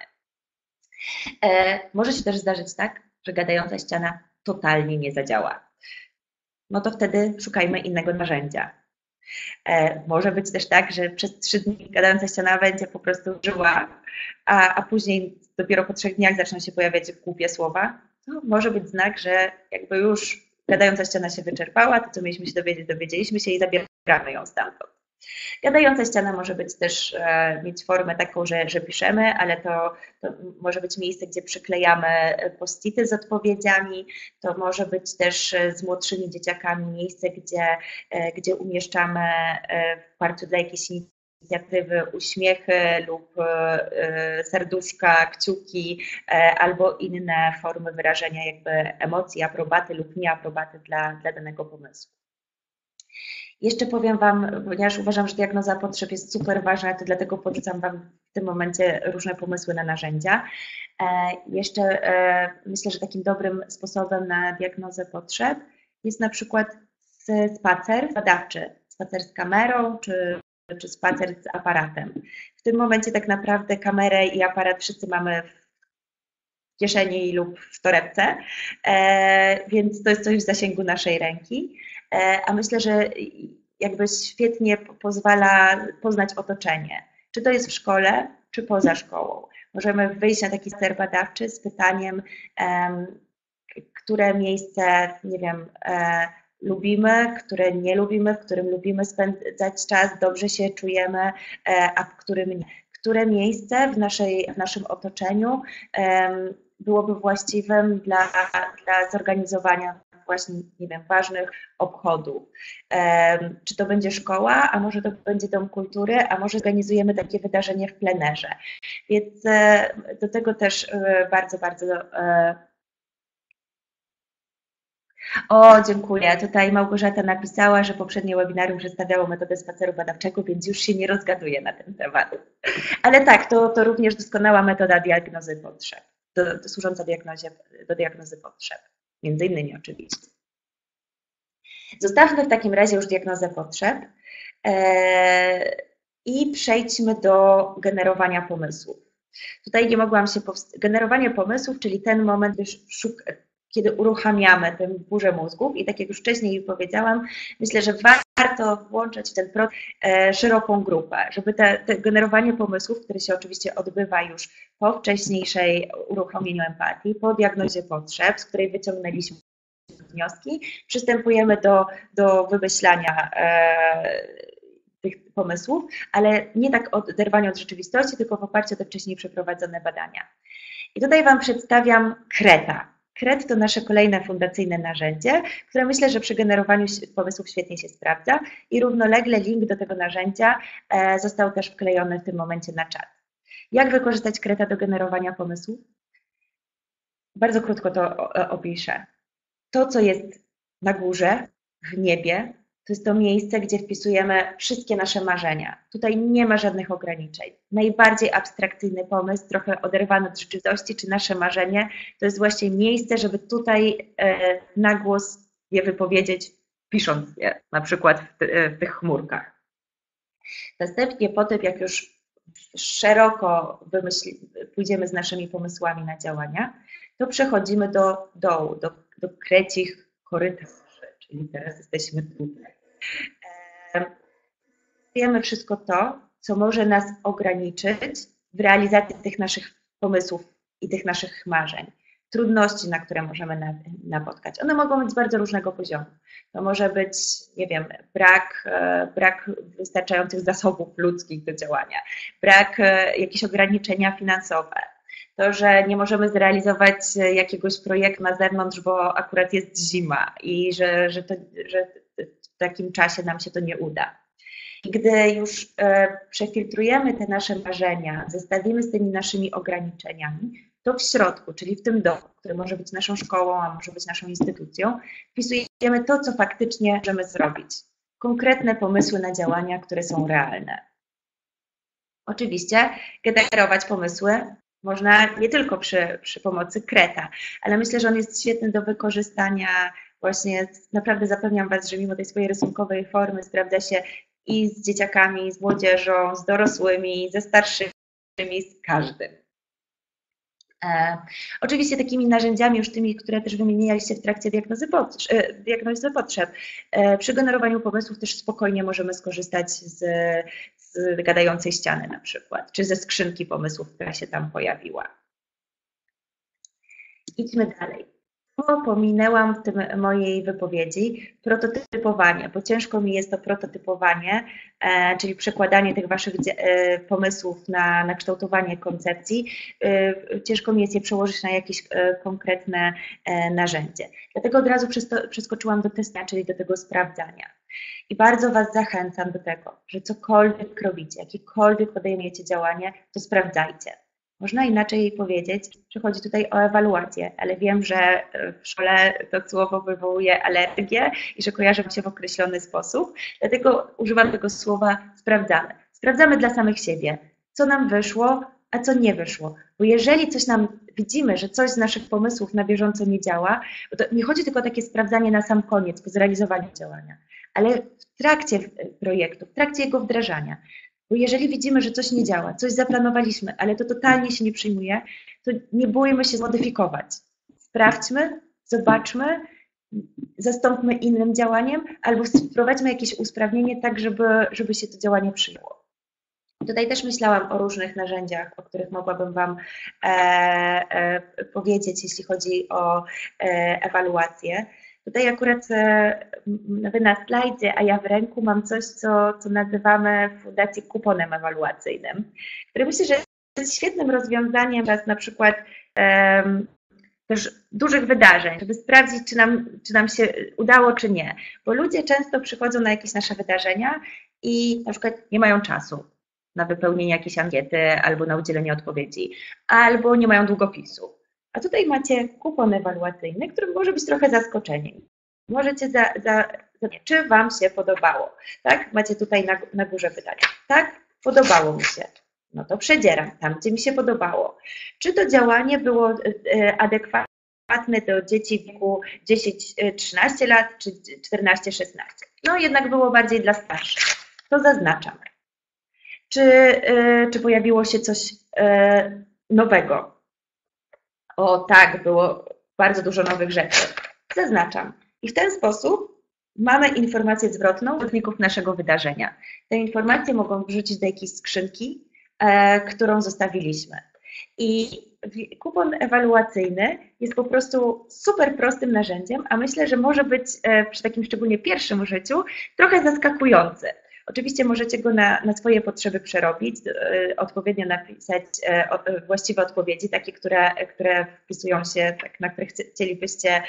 Może się też zdarzyć tak, że gadająca ściana totalnie nie zadziała. No to wtedy szukajmy innego narzędzia. Może być też tak, że przez 3 dni gadająca ściana będzie po prostu żyła, a później dopiero po 3 dniach zaczną się pojawiać głupie słowa. To może być znak, że jakby już gadająca ściana się wyczerpała, to co mieliśmy się dowiedzieć, dowiedzieliśmy się i zabieramy ją stamtąd. Gadająca ściana może być też, mieć formę taką, że piszemy, ale to może być miejsce, gdzie przyklejamy post-ity z odpowiedziami, to może być też z młodszymi dzieciakami miejsce, gdzie umieszczamy w parciu dla jakiejś inicjatywy uśmiechy lub serduszka, kciuki albo inne formy wyrażenia jakby emocji, aprobaty lub nieaprobaty dla danego pomysłu. Jeszcze powiem Wam, ponieważ uważam, że diagnoza potrzeb jest super ważna, to dlatego podrzucam Wam w tym momencie różne pomysły na narzędzia. Jeszcze myślę, że takim dobrym sposobem na diagnozę potrzeb jest na przykład spacer badawczy, spacer z kamerą czy spacer z aparatem. W tym momencie tak naprawdę kamerę i aparat wszyscy mamy w kieszeni lub w torebce, więc to jest coś w zasięgu naszej ręki. A myślę, że jakby świetnie pozwala poznać otoczenie. Czy to jest w szkole, czy poza szkołą. Możemy wyjść na taki spacer badawczy z pytaniem, które miejsce, nie wiem, lubimy, które nie lubimy, w którym lubimy spędzać czas, dobrze się czujemy, a w którym nie. Które miejsce w naszym otoczeniu byłoby właściwym dla zorganizowania właśnie, nie wiem, ważnych obchodów. Czy to będzie szkoła, a może to będzie dom kultury, a może organizujemy takie wydarzenie w plenerze. Więc do tego też bardzo, bardzo... O, dziękuję. Tutaj Małgorzata napisała, że poprzednie webinarium przedstawiało metodę spaceru badawczego, więc już się nie rozgaduję na ten temat. Ale tak, to również doskonała metoda diagnozy potrzeb, służąca do diagnozy potrzeb. Między innymi oczywiście. Zostawmy w takim razie już diagnozę potrzeb i przejdźmy do generowania pomysłów. Tutaj nie mogłam się generowanie pomysłów, czyli ten moment, kiedy uruchamiamy tę burzę mózgów i tak jak już wcześniej powiedziałam, myślę, że warto włączać w ten proces szeroką grupę, żeby te generowanie pomysłów, które się oczywiście odbywa już po wcześniejszej uruchomieniu empatii, po diagnozie potrzeb, z której wyciągnęliśmy wnioski, przystępujemy do wymyślania tych pomysłów, ale nie tak oderwania od rzeczywistości, tylko w oparciu o te wcześniej przeprowadzone badania. I tutaj Wam przedstawiam Kreta. Kret to nasze kolejne fundacyjne narzędzie, które myślę, że przy generowaniu pomysłów świetnie się sprawdza i równolegle link do tego narzędzia został też wklejony w tym momencie na czat. Jak wykorzystać Kreta do generowania pomysłów? Bardzo krótko to opiszę. To, co jest na górze, w niebie, to jest to miejsce, gdzie wpisujemy wszystkie nasze marzenia. Tutaj nie ma żadnych ograniczeń. Najbardziej abstrakcyjny pomysł, trochę oderwany od rzeczywistości, czy nasze marzenie, to jest właśnie miejsce, żeby tutaj na głos je wypowiedzieć, pisząc je, na przykład w tych chmurkach. Następnie po tym, jak już szeroko pójdziemy z naszymi pomysłami na działania, to przechodzimy do dołu, do krecich korytarzy, czyli teraz jesteśmy tutaj. Wiemy wszystko to, co może nas ograniczyć w realizacji tych naszych pomysłów i tych naszych marzeń. Trudności, na które możemy napotkać. One mogą być z bardzo różnego poziomu. To może być, nie wiem, brak wystarczających zasobów ludzkich do działania, brak jakieś ograniczenia finansowe, to, że nie możemy zrealizować jakiegoś projektu na zewnątrz, bo akurat jest zima i że w takim czasie nam się to nie uda. I gdy już przefiltrujemy te nasze marzenia, zestawimy z tymi naszymi ograniczeniami, to w środku, czyli w tym domu, który może być naszą szkołą, a może być naszą instytucją, wpisujemy to, co faktycznie możemy zrobić. Konkretne pomysły na działania, które są realne. Oczywiście generować pomysły można nie tylko przy pomocy Kreta, ale myślę, że on jest świetny do wykorzystania właśnie, naprawdę zapewniam Was, że mimo tej swojej rysunkowej formy sprawdza się i z dzieciakami, z młodzieżą, z dorosłymi, ze starszymi, z każdym. Oczywiście takimi narzędziami już tymi, które też wymienialiście w trakcie diagnozy potrzeb, przy generowaniu pomysłów też spokojnie możemy skorzystać z gadającej ściany na przykład, czy ze skrzynki pomysłów, która się tam pojawiła. Idźmy dalej. pominęłam w tym mojej wypowiedzi prototypowanie, bo ciężko mi jest to prototypowanie, czyli przekładanie tych waszych pomysłów na kształtowanie koncepcji. Ciężko mi jest je przełożyć na jakieś konkretne narzędzie. Dlatego od razu przeskoczyłam do testowania, czyli do tego sprawdzania. I bardzo was zachęcam do tego, że cokolwiek robicie, jakiekolwiek podejmiecie działanie, to sprawdzajcie. Można inaczej powiedzieć, że chodzi tutaj o ewaluację, ale wiem, że w szkole to słowo wywołuje alergię i że kojarzy się w określony sposób, dlatego używam tego słowa sprawdzamy. Sprawdzamy dla samych siebie, co nam wyszło, a co nie wyszło. Bo jeżeli coś nam widzimy, że coś z naszych pomysłów na bieżąco nie działa, to nie chodzi tylko o takie sprawdzanie na sam koniec, po zrealizowaniu działania, ale w trakcie projektu, w trakcie jego wdrażania. Bo jeżeli widzimy, że coś nie działa, coś zaplanowaliśmy, ale to totalnie się nie przyjmuje, to nie bójmy się zmodyfikować. Sprawdźmy, zobaczmy, zastąpmy innym działaniem albo wprowadźmy jakieś usprawnienie tak, żeby się to działanie przyjęło. Tutaj też myślałam o różnych narzędziach, o których mogłabym Wam powiedzieć, jeśli chodzi o ewaluację. Tutaj akurat Wy na slajdzie, a ja w ręku mam coś, co nazywamy w fundacji kuponem ewaluacyjnym, który myślę, że jest świetnym rozwiązaniem teraz na przykład też dużych wydarzeń, żeby sprawdzić, czy nam się udało, czy nie. Bo ludzie często przychodzą na jakieś nasze wydarzenia i na przykład nie mają czasu na wypełnienie jakiejś ankiety albo na udzielenie odpowiedzi, albo nie mają długopisu. A tutaj macie kupon ewaluacyjny, który może być trochę zaskoczeniem. Możecie czy Wam się podobało? Tak? Macie tutaj na górze pytanie. Tak? Podobało mi się. No to przedzieram tam, gdzie mi się podobało. Czy to działanie było adekwatne do dzieci w wieku 10-13 lat, czy 14-16? No jednak było bardziej dla starszych. To zaznaczam. Czy pojawiło się coś nowego? O tak, było bardzo dużo nowych rzeczy. Zaznaczam. I w ten sposób mamy informację zwrotną od uczestników naszego wydarzenia. Te informacje mogą wrzucić do jakiejś skrzynki, którą zostawiliśmy. I kupon ewaluacyjny jest po prostu super prostym narzędziem, a myślę, że może być przy takim szczególnie pierwszym użyciu trochę zaskakujący. Oczywiście możecie go na swoje potrzeby przerobić, odpowiednio napisać właściwe odpowiedzi, takie, które wpisują się, tak, na które chcielibyście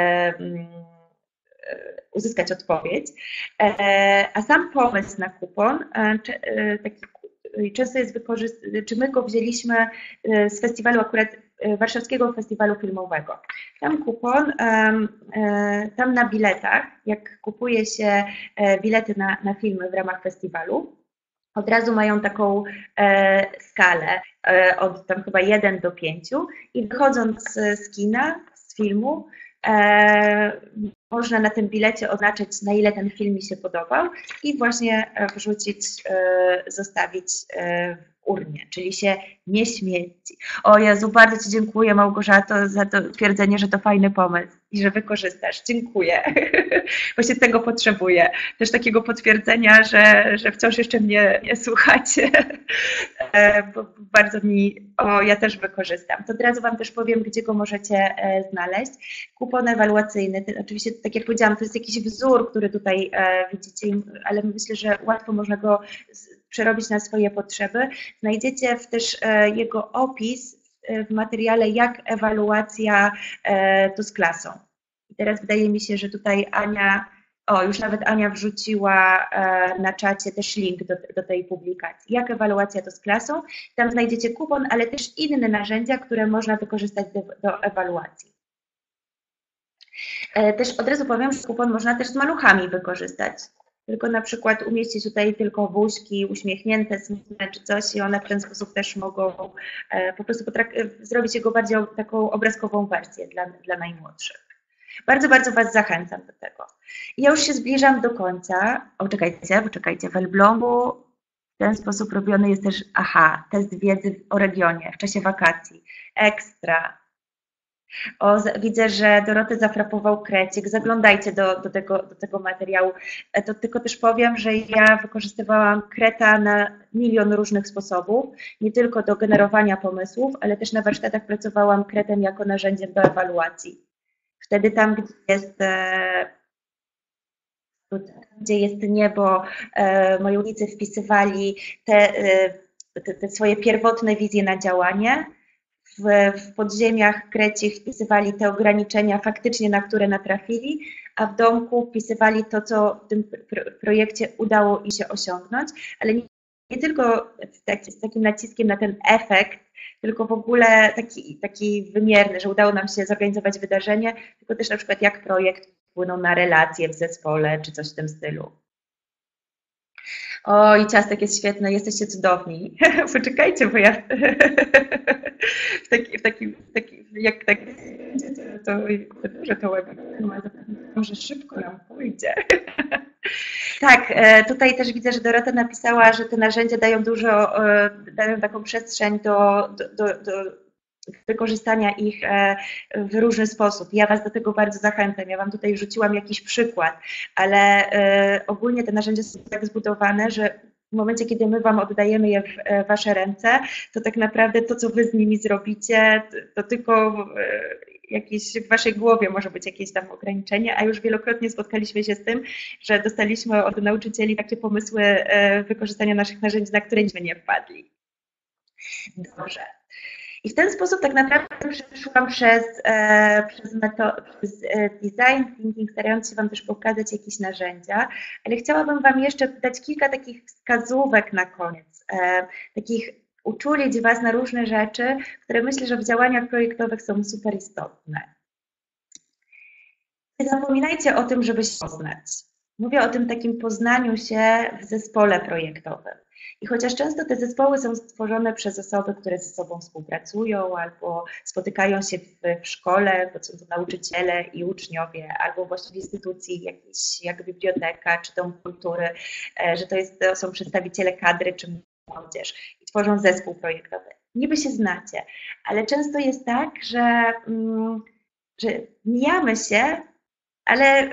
uzyskać odpowiedź. A sam pomysł na kupon często jest wykorzystany, czy my go wzięliśmy z festiwalu akurat Warszawskiego Festiwalu Filmowego. Tam kupon, tam na biletach, jak kupuje się bilety na filmy w ramach festiwalu, od razu mają taką skalę od tam chyba 1 do 5 i wychodząc z kina, z filmu, można na tym bilecie oznaczyć, na ile ten film mi się podobał i właśnie wrzucić, zostawić w urnie, czyli się nie śmieci. O Jezu, bardzo Ci dziękuję, Małgorzato, za to twierdzenie, że to fajny pomysł i że wykorzystasz. Dziękuję. Właśnie tego potrzebuję. Też takiego potwierdzenia, że wciąż jeszcze mnie nie słuchacie. Bo bardzo ja też wykorzystam. To od razu Wam też powiem, gdzie go możecie znaleźć. Kupon ewaluacyjny, oczywiście tak jak powiedziałam, to jest jakiś wzór, który tutaj widzicie, ale myślę, że łatwo można go przerobić na swoje potrzeby. Znajdziecie też jego opis w materiale, jak ewaluacja to z klasą. I teraz wydaje mi się, że tutaj Ania, już nawet Ania wrzuciła na czacie też link do tej publikacji. Jak ewaluacja to z klasą. Tam znajdziecie kupon, ale też inne narzędzia, które można wykorzystać do ewaluacji. Też od razu powiem, że kupon można też z maluchami wykorzystać. Tylko na przykład umieścić tutaj tylko buźki uśmiechnięte, smutne czy coś i one w ten sposób też mogą po prostu zrobić jego bardziej taką obrazkową wersję dla najmłodszych. Bardzo, bardzo Was zachęcam do tego. I ja już się zbliżam do końca. Poczekajcie, w Elblągu w ten sposób robiony jest też, test wiedzy o regionie w czasie wakacji. Ekstra. Widzę, że Dorotę zafrapował krecik. Zaglądajcie do tego materiału. To tylko też powiem, że ja wykorzystywałam kreta na milion różnych sposobów, nie tylko do generowania pomysłów, ale też na warsztatach pracowałam kretem jako narzędziem do ewaluacji. Wtedy tam, gdzie jest niebo, moi ulicy wpisywali te swoje pierwotne wizje na działanie. W podziemiach Grecich wpisywali te ograniczenia faktycznie, na które natrafili, a w domku wpisywali to, co w tym projekcie udało im się osiągnąć, ale nie tylko z takim naciskiem na ten efekt, tylko w ogóle taki wymierny, że udało nam się zorganizować wydarzenie, tylko też na przykład jak projekt wpłynął na relacje w zespole, czy coś w tym stylu. O, i ciastek jest świetny, jesteście cudowni. Poczekajcie, bo ja jak tak że to webinar, może szybko nam pójdzie. Tak, tutaj też widzę, że Dorota napisała, że te narzędzia dają taką przestrzeń do wykorzystania ich w różny sposób. Ja Was do tego bardzo zachęcam. Ja Wam tutaj rzuciłam jakiś przykład, ale ogólnie te narzędzia są tak zbudowane, że w momencie, kiedy my Wam oddajemy je w Wasze ręce, to tak naprawdę to, co Wy z nimi zrobicie, to tylko jakieś w Waszej głowie może być jakieś tam ograniczenie, a już wielokrotnie spotkaliśmy się z tym, że dostaliśmy od nauczycieli takie pomysły wykorzystania naszych narzędzi, na które nie wpadli. Dobrze. I w ten sposób tak naprawdę przeszłam przez design thinking, starając się Wam też pokazać jakieś narzędzia, ale chciałabym Wam jeszcze dać kilka takich wskazówek na koniec, takich uczulić Was na różne rzeczy, które myślę, że w działaniach projektowych są super istotne. Nie zapominajcie o tym, żeby się poznać. Mówię o tym takim poznaniu się w zespole projektowym. I chociaż często te zespoły są stworzone przez osoby, które ze sobą współpracują albo spotykają się w szkole, to są to nauczyciele i uczniowie, albo właśnie w instytucji jakiejś jak biblioteka czy dom kultury, że to są przedstawiciele kadry czy młodzież i tworzą zespół projektowy. Niby się znacie, ale często jest tak, że mijamy się, ale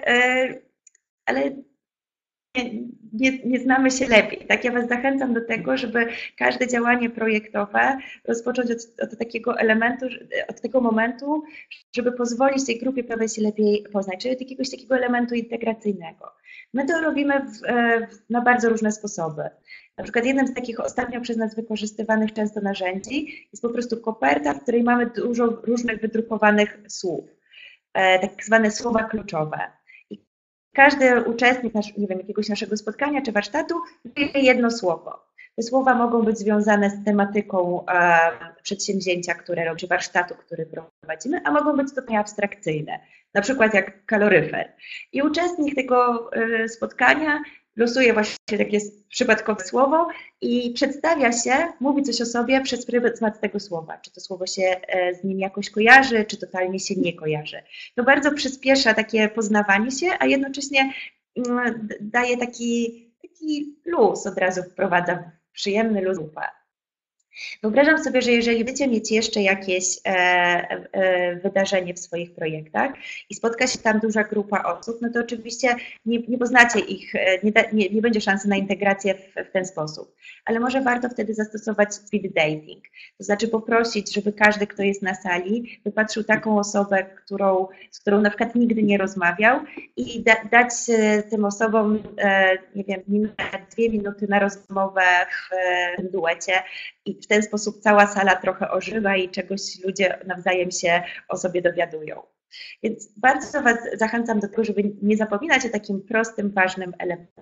nie znamy się lepiej. Tak, ja Was zachęcam do tego, żeby każde działanie projektowe rozpocząć od takiego elementu, od tego momentu, żeby pozwolić tej grupie prawej się lepiej poznać, czyli od jakiegoś takiego elementu integracyjnego. My to robimy na bardzo różne sposoby. Na przykład jednym z takich ostatnio przez nas wykorzystywanych często narzędzi jest po prostu koperta, w której mamy dużo różnych wydrukowanych słów, tak zwane słowa kluczowe. Każdy uczestnik, nie wiem, jakiegoś naszego spotkania czy warsztatu wyjmie jedno słowo. Te słowa mogą być związane z tematyką przedsięwzięcia, które robi, czy warsztatu, który prowadzimy, a mogą być zupełnie abstrakcyjne, na przykład jak kaloryfer. I uczestnik tego spotkania losuje właśnie takie przypadkowe słowo i przedstawia się, mówi coś o sobie przez pryzmat tego słowa. Czy to słowo się z nim jakoś kojarzy, czy totalnie się nie kojarzy. To bardzo przyspiesza takie poznawanie się, a jednocześnie daje taki luz, od razu wprowadza przyjemny luz. Wyobrażam sobie, że jeżeli będziecie mieć jeszcze jakieś wydarzenie w swoich projektach i spotka się tam duża grupa osób, no to oczywiście nie poznacie ich, nie będzie szansy na integrację w ten sposób. Ale może warto wtedy zastosować speed dating, to znaczy poprosić, żeby każdy, kto jest na sali, wypatrzył taką osobę, z którą na przykład nigdy nie rozmawiał i dać tym osobom, nie wiem, minutę, 2 minuty na rozmowę w tym duecie. I w ten sposób cała sala trochę ożywa i czegoś ludzie nawzajem się o sobie dowiadują. Więc bardzo Was zachęcam do tego, żeby nie zapominać o takim prostym, ważnym elemencie.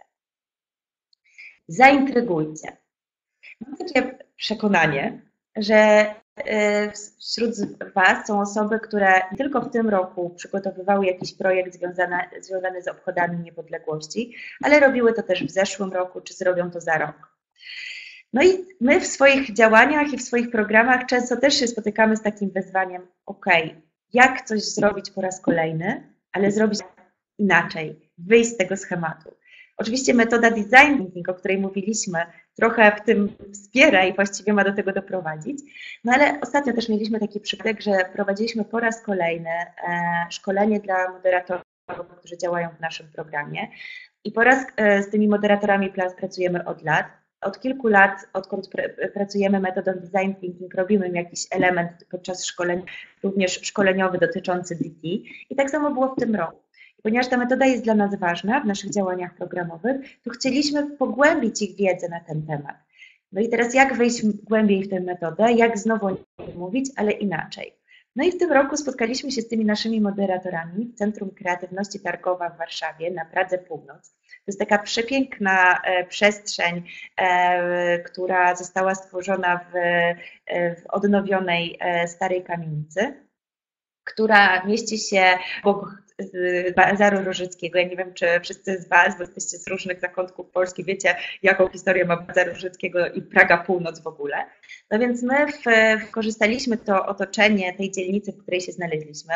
Zaintrygujcie. Mam takie przekonanie, że wśród Was są osoby, które nie tylko w tym roku przygotowywały jakiś projekt związany z obchodami niepodległości, ale robiły to też w zeszłym roku, czy zrobią to za rok. No i my w swoich działaniach i w swoich programach często też się spotykamy z takim wyzwaniem, jak coś zrobić po raz kolejny, ale zrobić inaczej, wyjść z tego schematu. Oczywiście metoda design thinking, o której mówiliśmy, trochę w tym wspiera i właściwie ma do tego doprowadzić, no ale ostatnio też mieliśmy taki przypadek, że prowadziliśmy po raz kolejny szkolenie dla moderatorów, którzy działają w naszym programie i z tymi moderatorami pracujemy od lat. od kilku lat, odkąd pracujemy metodą design thinking, robimy jakiś element podczas szkoleń, również szkoleniowy dotyczący DT i tak samo było w tym roku. Ponieważ ta metoda jest dla nas ważna w naszych działaniach programowych, to chcieliśmy pogłębić ich wiedzę na ten temat. No i teraz jak wejść głębiej w tę metodę, jak znowu o niej mówić, ale inaczej. No i w tym roku spotkaliśmy się z tymi naszymi moderatorami w Centrum Kreatywności Targowa w Warszawie na Pradze Północ. To jest taka przepiękna przestrzeń, która została stworzona w odnowionej starej kamienicy, która mieści się obok Bazaru Różyckiego. Ja nie wiem, czy wszyscy z Was, bo jesteście z różnych zakątków Polski, wiecie, jaką historię ma Bazar Różyckiego i Praga Północ w ogóle. No więc my wykorzystaliśmy to otoczenie tej dzielnicy, w której się znaleźliśmy,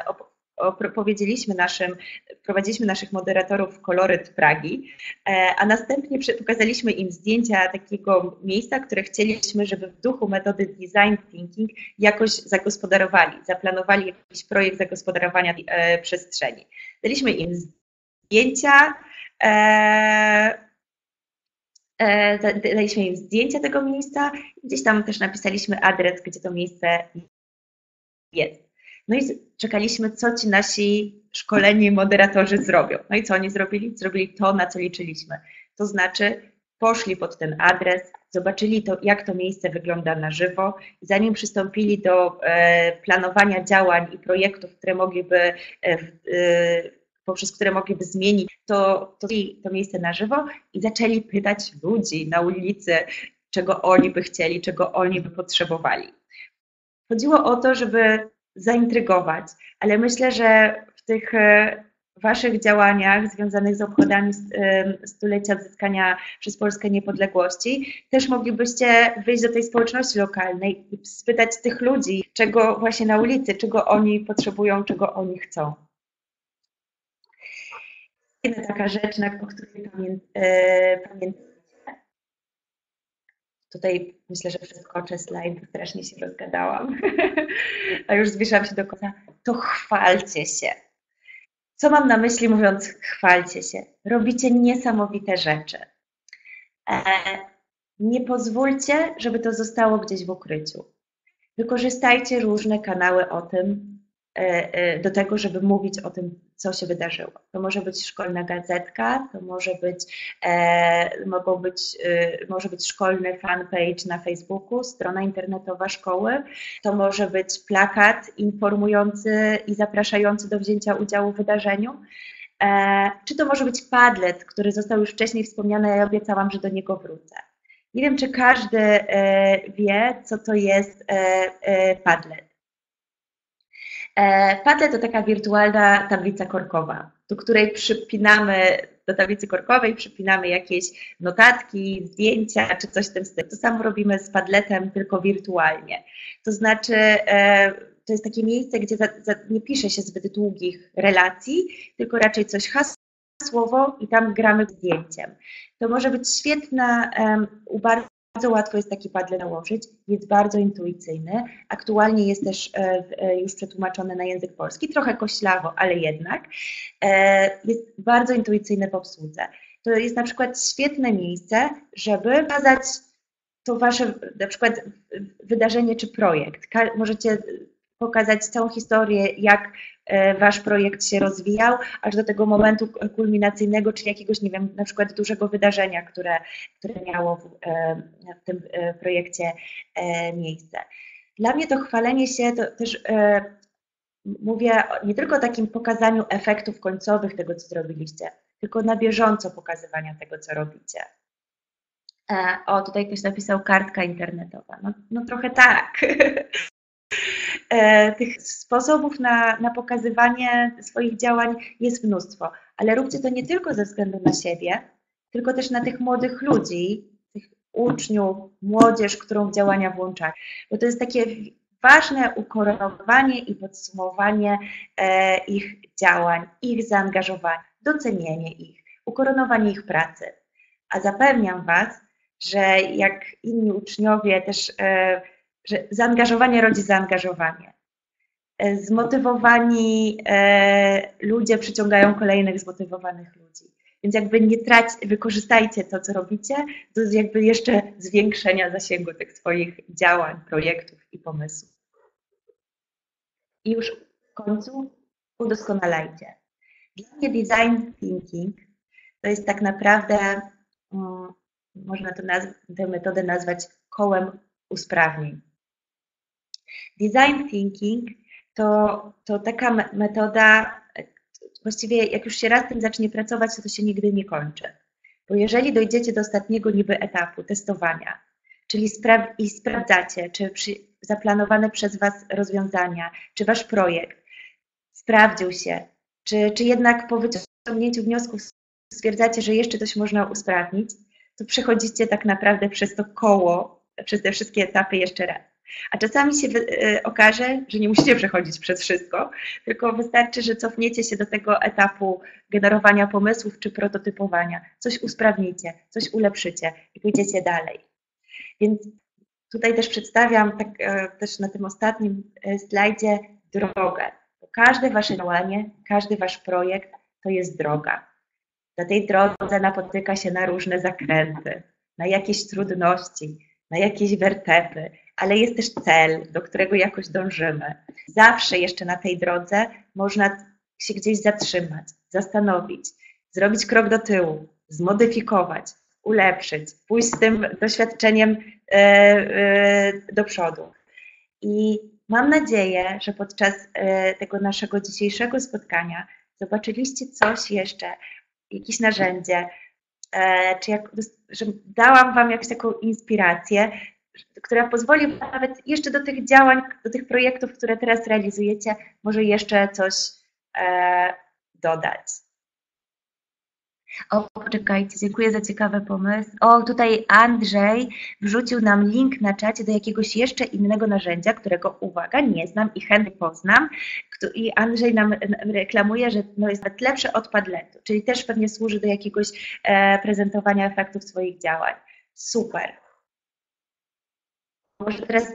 prowadziliśmy naszych moderatorów w koloryt Pragi, a następnie pokazaliśmy im zdjęcia takiego miejsca, które chcieliśmy, żeby w duchu metody design thinking jakoś zagospodarowali, zaplanowali jakiś projekt zagospodarowania przestrzeni. Daliśmy im zdjęcia tego miejsca, gdzieś tam też napisaliśmy adres, gdzie to miejsce jest. No i czekaliśmy, co ci nasi szkoleni moderatorzy zrobią. No i co oni zrobili? Zrobili to, na co liczyliśmy. To znaczy poszli pod ten adres, zobaczyli to, jak to miejsce wygląda na żywo i zanim przystąpili do planowania działań i projektów, które mogliby, poprzez które mogliby zmienić to miejsce na żywo i zaczęli pytać ludzi na ulicy, czego oni by chcieli, czego oni by potrzebowali. Chodziło o to, żeby zaintrygować, ale myślę, że w tych Waszych działaniach związanych z obchodami stulecia odzyskania przez Polskę niepodległości też moglibyście wyjść do tej społeczności lokalnej i spytać tych ludzi, czego właśnie na ulicy, czego oni potrzebują, czego oni chcą. Jedna taka rzecz, o której pamiętam. Tutaj myślę, że przeskoczę slajd, bo strasznie się rozgadałam, a już zbliżam się do końca. To chwalcie się. Co mam na myśli mówiąc chwalcie się? Robicie niesamowite rzeczy. Nie pozwólcie, żeby to zostało gdzieś w ukryciu. Wykorzystajcie różne kanały do tego, żeby mówić o tym, co się wydarzyło. To może być szkolna gazetka, to może być szkolny fanpage na Facebooku, strona internetowa szkoły, to może być plakat informujący i zapraszający do wzięcia udziału w wydarzeniu, czy to może być Padlet, który został już wcześniej wspomniany, ja obiecałam, że do niego wrócę. Nie wiem, czy każdy wie, co to jest Padlet. Padlet to taka wirtualna tablica korkowa, do której do tablicy korkowej przypinamy jakieś notatki, zdjęcia czy coś w tym stylu. To samo robimy z Padletem, tylko wirtualnie. To znaczy, to jest takie miejsce, gdzie nie pisze się zbyt długich relacji, tylko raczej coś hasłowo i tam gramy zdjęciem. To może być świetna, bardzo łatwo jest taki Padlet nałożyć, jest bardzo intuicyjny. Aktualnie jest też już przetłumaczony na język polski, trochę koślawo, ale jednak. Jest bardzo intuicyjny w obsłudze. To jest na przykład świetne miejsce, żeby pokazać to Wasze na przykład wydarzenie czy projekt. Możecie pokazać całą historię, jak Wasz projekt się rozwijał, aż do tego momentu kulminacyjnego, czy jakiegoś, nie wiem, na przykład dużego wydarzenia, które miało w tym projekcie miejsce. Dla mnie to chwalenie się to też mówię nie tylko o takim pokazaniu efektów końcowych tego, co zrobiliście, tylko na bieżąco pokazywania tego, co robicie. O, tutaj ktoś napisał kartka internetowa. No trochę tak. Tych sposobów na pokazywanie swoich działań jest mnóstwo, ale róbcie to nie tylko ze względu na siebie, tylko też na tych młodych ludzi, tych uczniów, młodzież, którą w działania włączacie, bo to jest takie ważne ukoronowanie i podsumowanie ich działań, ich zaangażowania, docenienie ich, ukoronowanie ich pracy. A zapewniam Was, że jak inni uczniowie też, że zaangażowanie rodzi zaangażowanie. Zmotywowani ludzie przyciągają kolejnych zmotywowanych ludzi. Więc jakby nie wykorzystajcie to, co robicie, do jakby jeszcze zwiększenia zasięgu tych swoich działań, projektów i pomysłów. I już w końcu udoskonalajcie. Dla mnie design thinking to jest tak naprawdę, można tę metodę nazwać kołem usprawnień. Design thinking to taka metoda, właściwie jak już się raz tym zacznie pracować, to się nigdy nie kończy. Bo jeżeli dojdziecie do ostatniego niby etapu testowania, czyli sprawdzacie, czy zaplanowane przez Was rozwiązania, czy Wasz projekt sprawdził się, czy jednak po wyciągnięciu wniosków stwierdzacie, że jeszcze coś można usprawnić, to przechodzicie tak naprawdę przez to koło, przez te wszystkie etapy jeszcze raz. A czasami się okaże, że nie musicie przechodzić przez wszystko, tylko wystarczy, że cofniecie się do tego etapu generowania pomysłów czy prototypowania, coś usprawnicie, coś ulepszycie i pójdziecie dalej. Więc tutaj też przedstawiam, tak też na tym ostatnim slajdzie, drogę. Każde Wasze działanie, każdy Wasz projekt to jest droga. Na tej drodze napotyka się na różne zakręty, na jakieś trudności, na jakieś wertepy, ale jest też cel, do którego jakoś dążymy. Zawsze jeszcze na tej drodze można się gdzieś zatrzymać, zastanowić, zrobić krok do tyłu, zmodyfikować, ulepszyć, pójść z tym doświadczeniem do przodu. I mam nadzieję, że podczas tego naszego dzisiejszego spotkania zobaczyliście coś jeszcze, jakieś narzędzie, że dałam Wam jakąś taką inspirację, która pozwoli Wam nawet jeszcze do tych działań, do tych projektów, które teraz realizujecie, może jeszcze coś dodać. O, poczekajcie, dziękuję za ciekawy pomysł. O, tutaj Andrzej wrzucił nam link na czacie do jakiegoś jeszcze innego narzędzia, którego, uwaga, nie znam i chętnie poznam. I Andrzej nam reklamuje, że no jest nawet lepsze od Padletu, czyli też pewnie służy do jakiegoś prezentowania efektów swoich działań. Super. Może teraz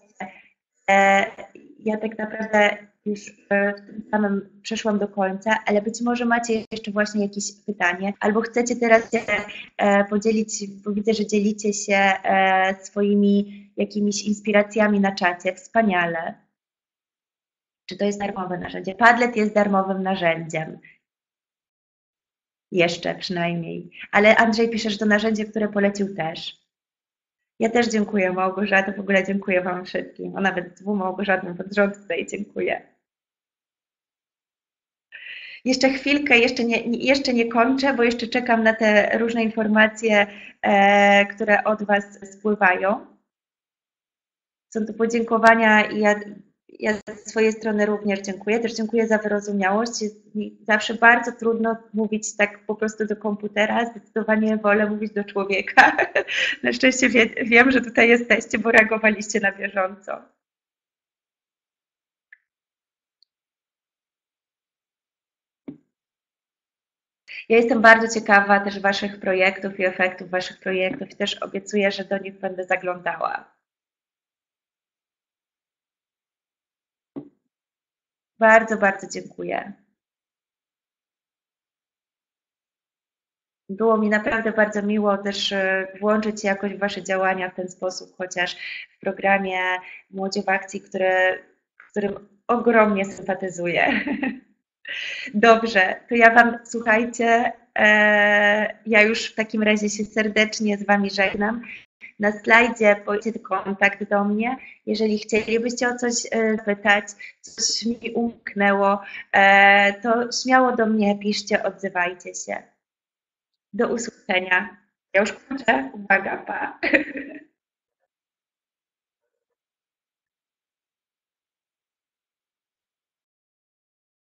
ja tak naprawdę już w tym samym przeszłam do końca, ale być może macie jeszcze właśnie jakieś pytanie, albo chcecie teraz się podzielić, bo widzę, że dzielicie się swoimi jakimiś inspiracjami na czacie. Wspaniale. Czy to jest darmowe narzędzie? Padlet jest darmowym narzędziem. Jeszcze przynajmniej. Ale Andrzej pisze, że to narzędzie, które polecił też. Ja też dziękuję, Małgorzato, w ogóle dziękuję Wam wszystkim, a nawet 2 Małgorzatom pod rząd tutaj dziękuję. Jeszcze chwilkę, jeszcze nie kończę, bo jeszcze czekam na te różne informacje, które od Was spływają. Są to podziękowania i ja ze swojej strony również dziękuję. Też dziękuję za wyrozumiałość. Jest mi zawsze bardzo trudno mówić tak po prostu do komputera. Zdecydowanie wolę mówić do człowieka. Na szczęście wiem, że tutaj jesteście, bo reagowaliście na bieżąco. Ja jestem bardzo ciekawa też Waszych projektów i efektów Waszych projektów i też obiecuję, że do nich będę zaglądała. Bardzo, bardzo dziękuję. Było mi naprawdę bardzo miło też włączyć się jakoś w Wasze działania w ten sposób, chociaż w programie Młodzież w Akcji, którym ogromnie sympatyzuję. Dobrze, to ja Wam, słuchajcie, ja już w takim razie się serdecznie z Wami żegnam. Na slajdzie powiedzcie kontakt do mnie. Jeżeli chcielibyście o coś pytać, coś mi umknęło, to śmiało do mnie piszcie, odzywajcie się. Do usłyszenia. Ja już kończę. Uwaga, pa.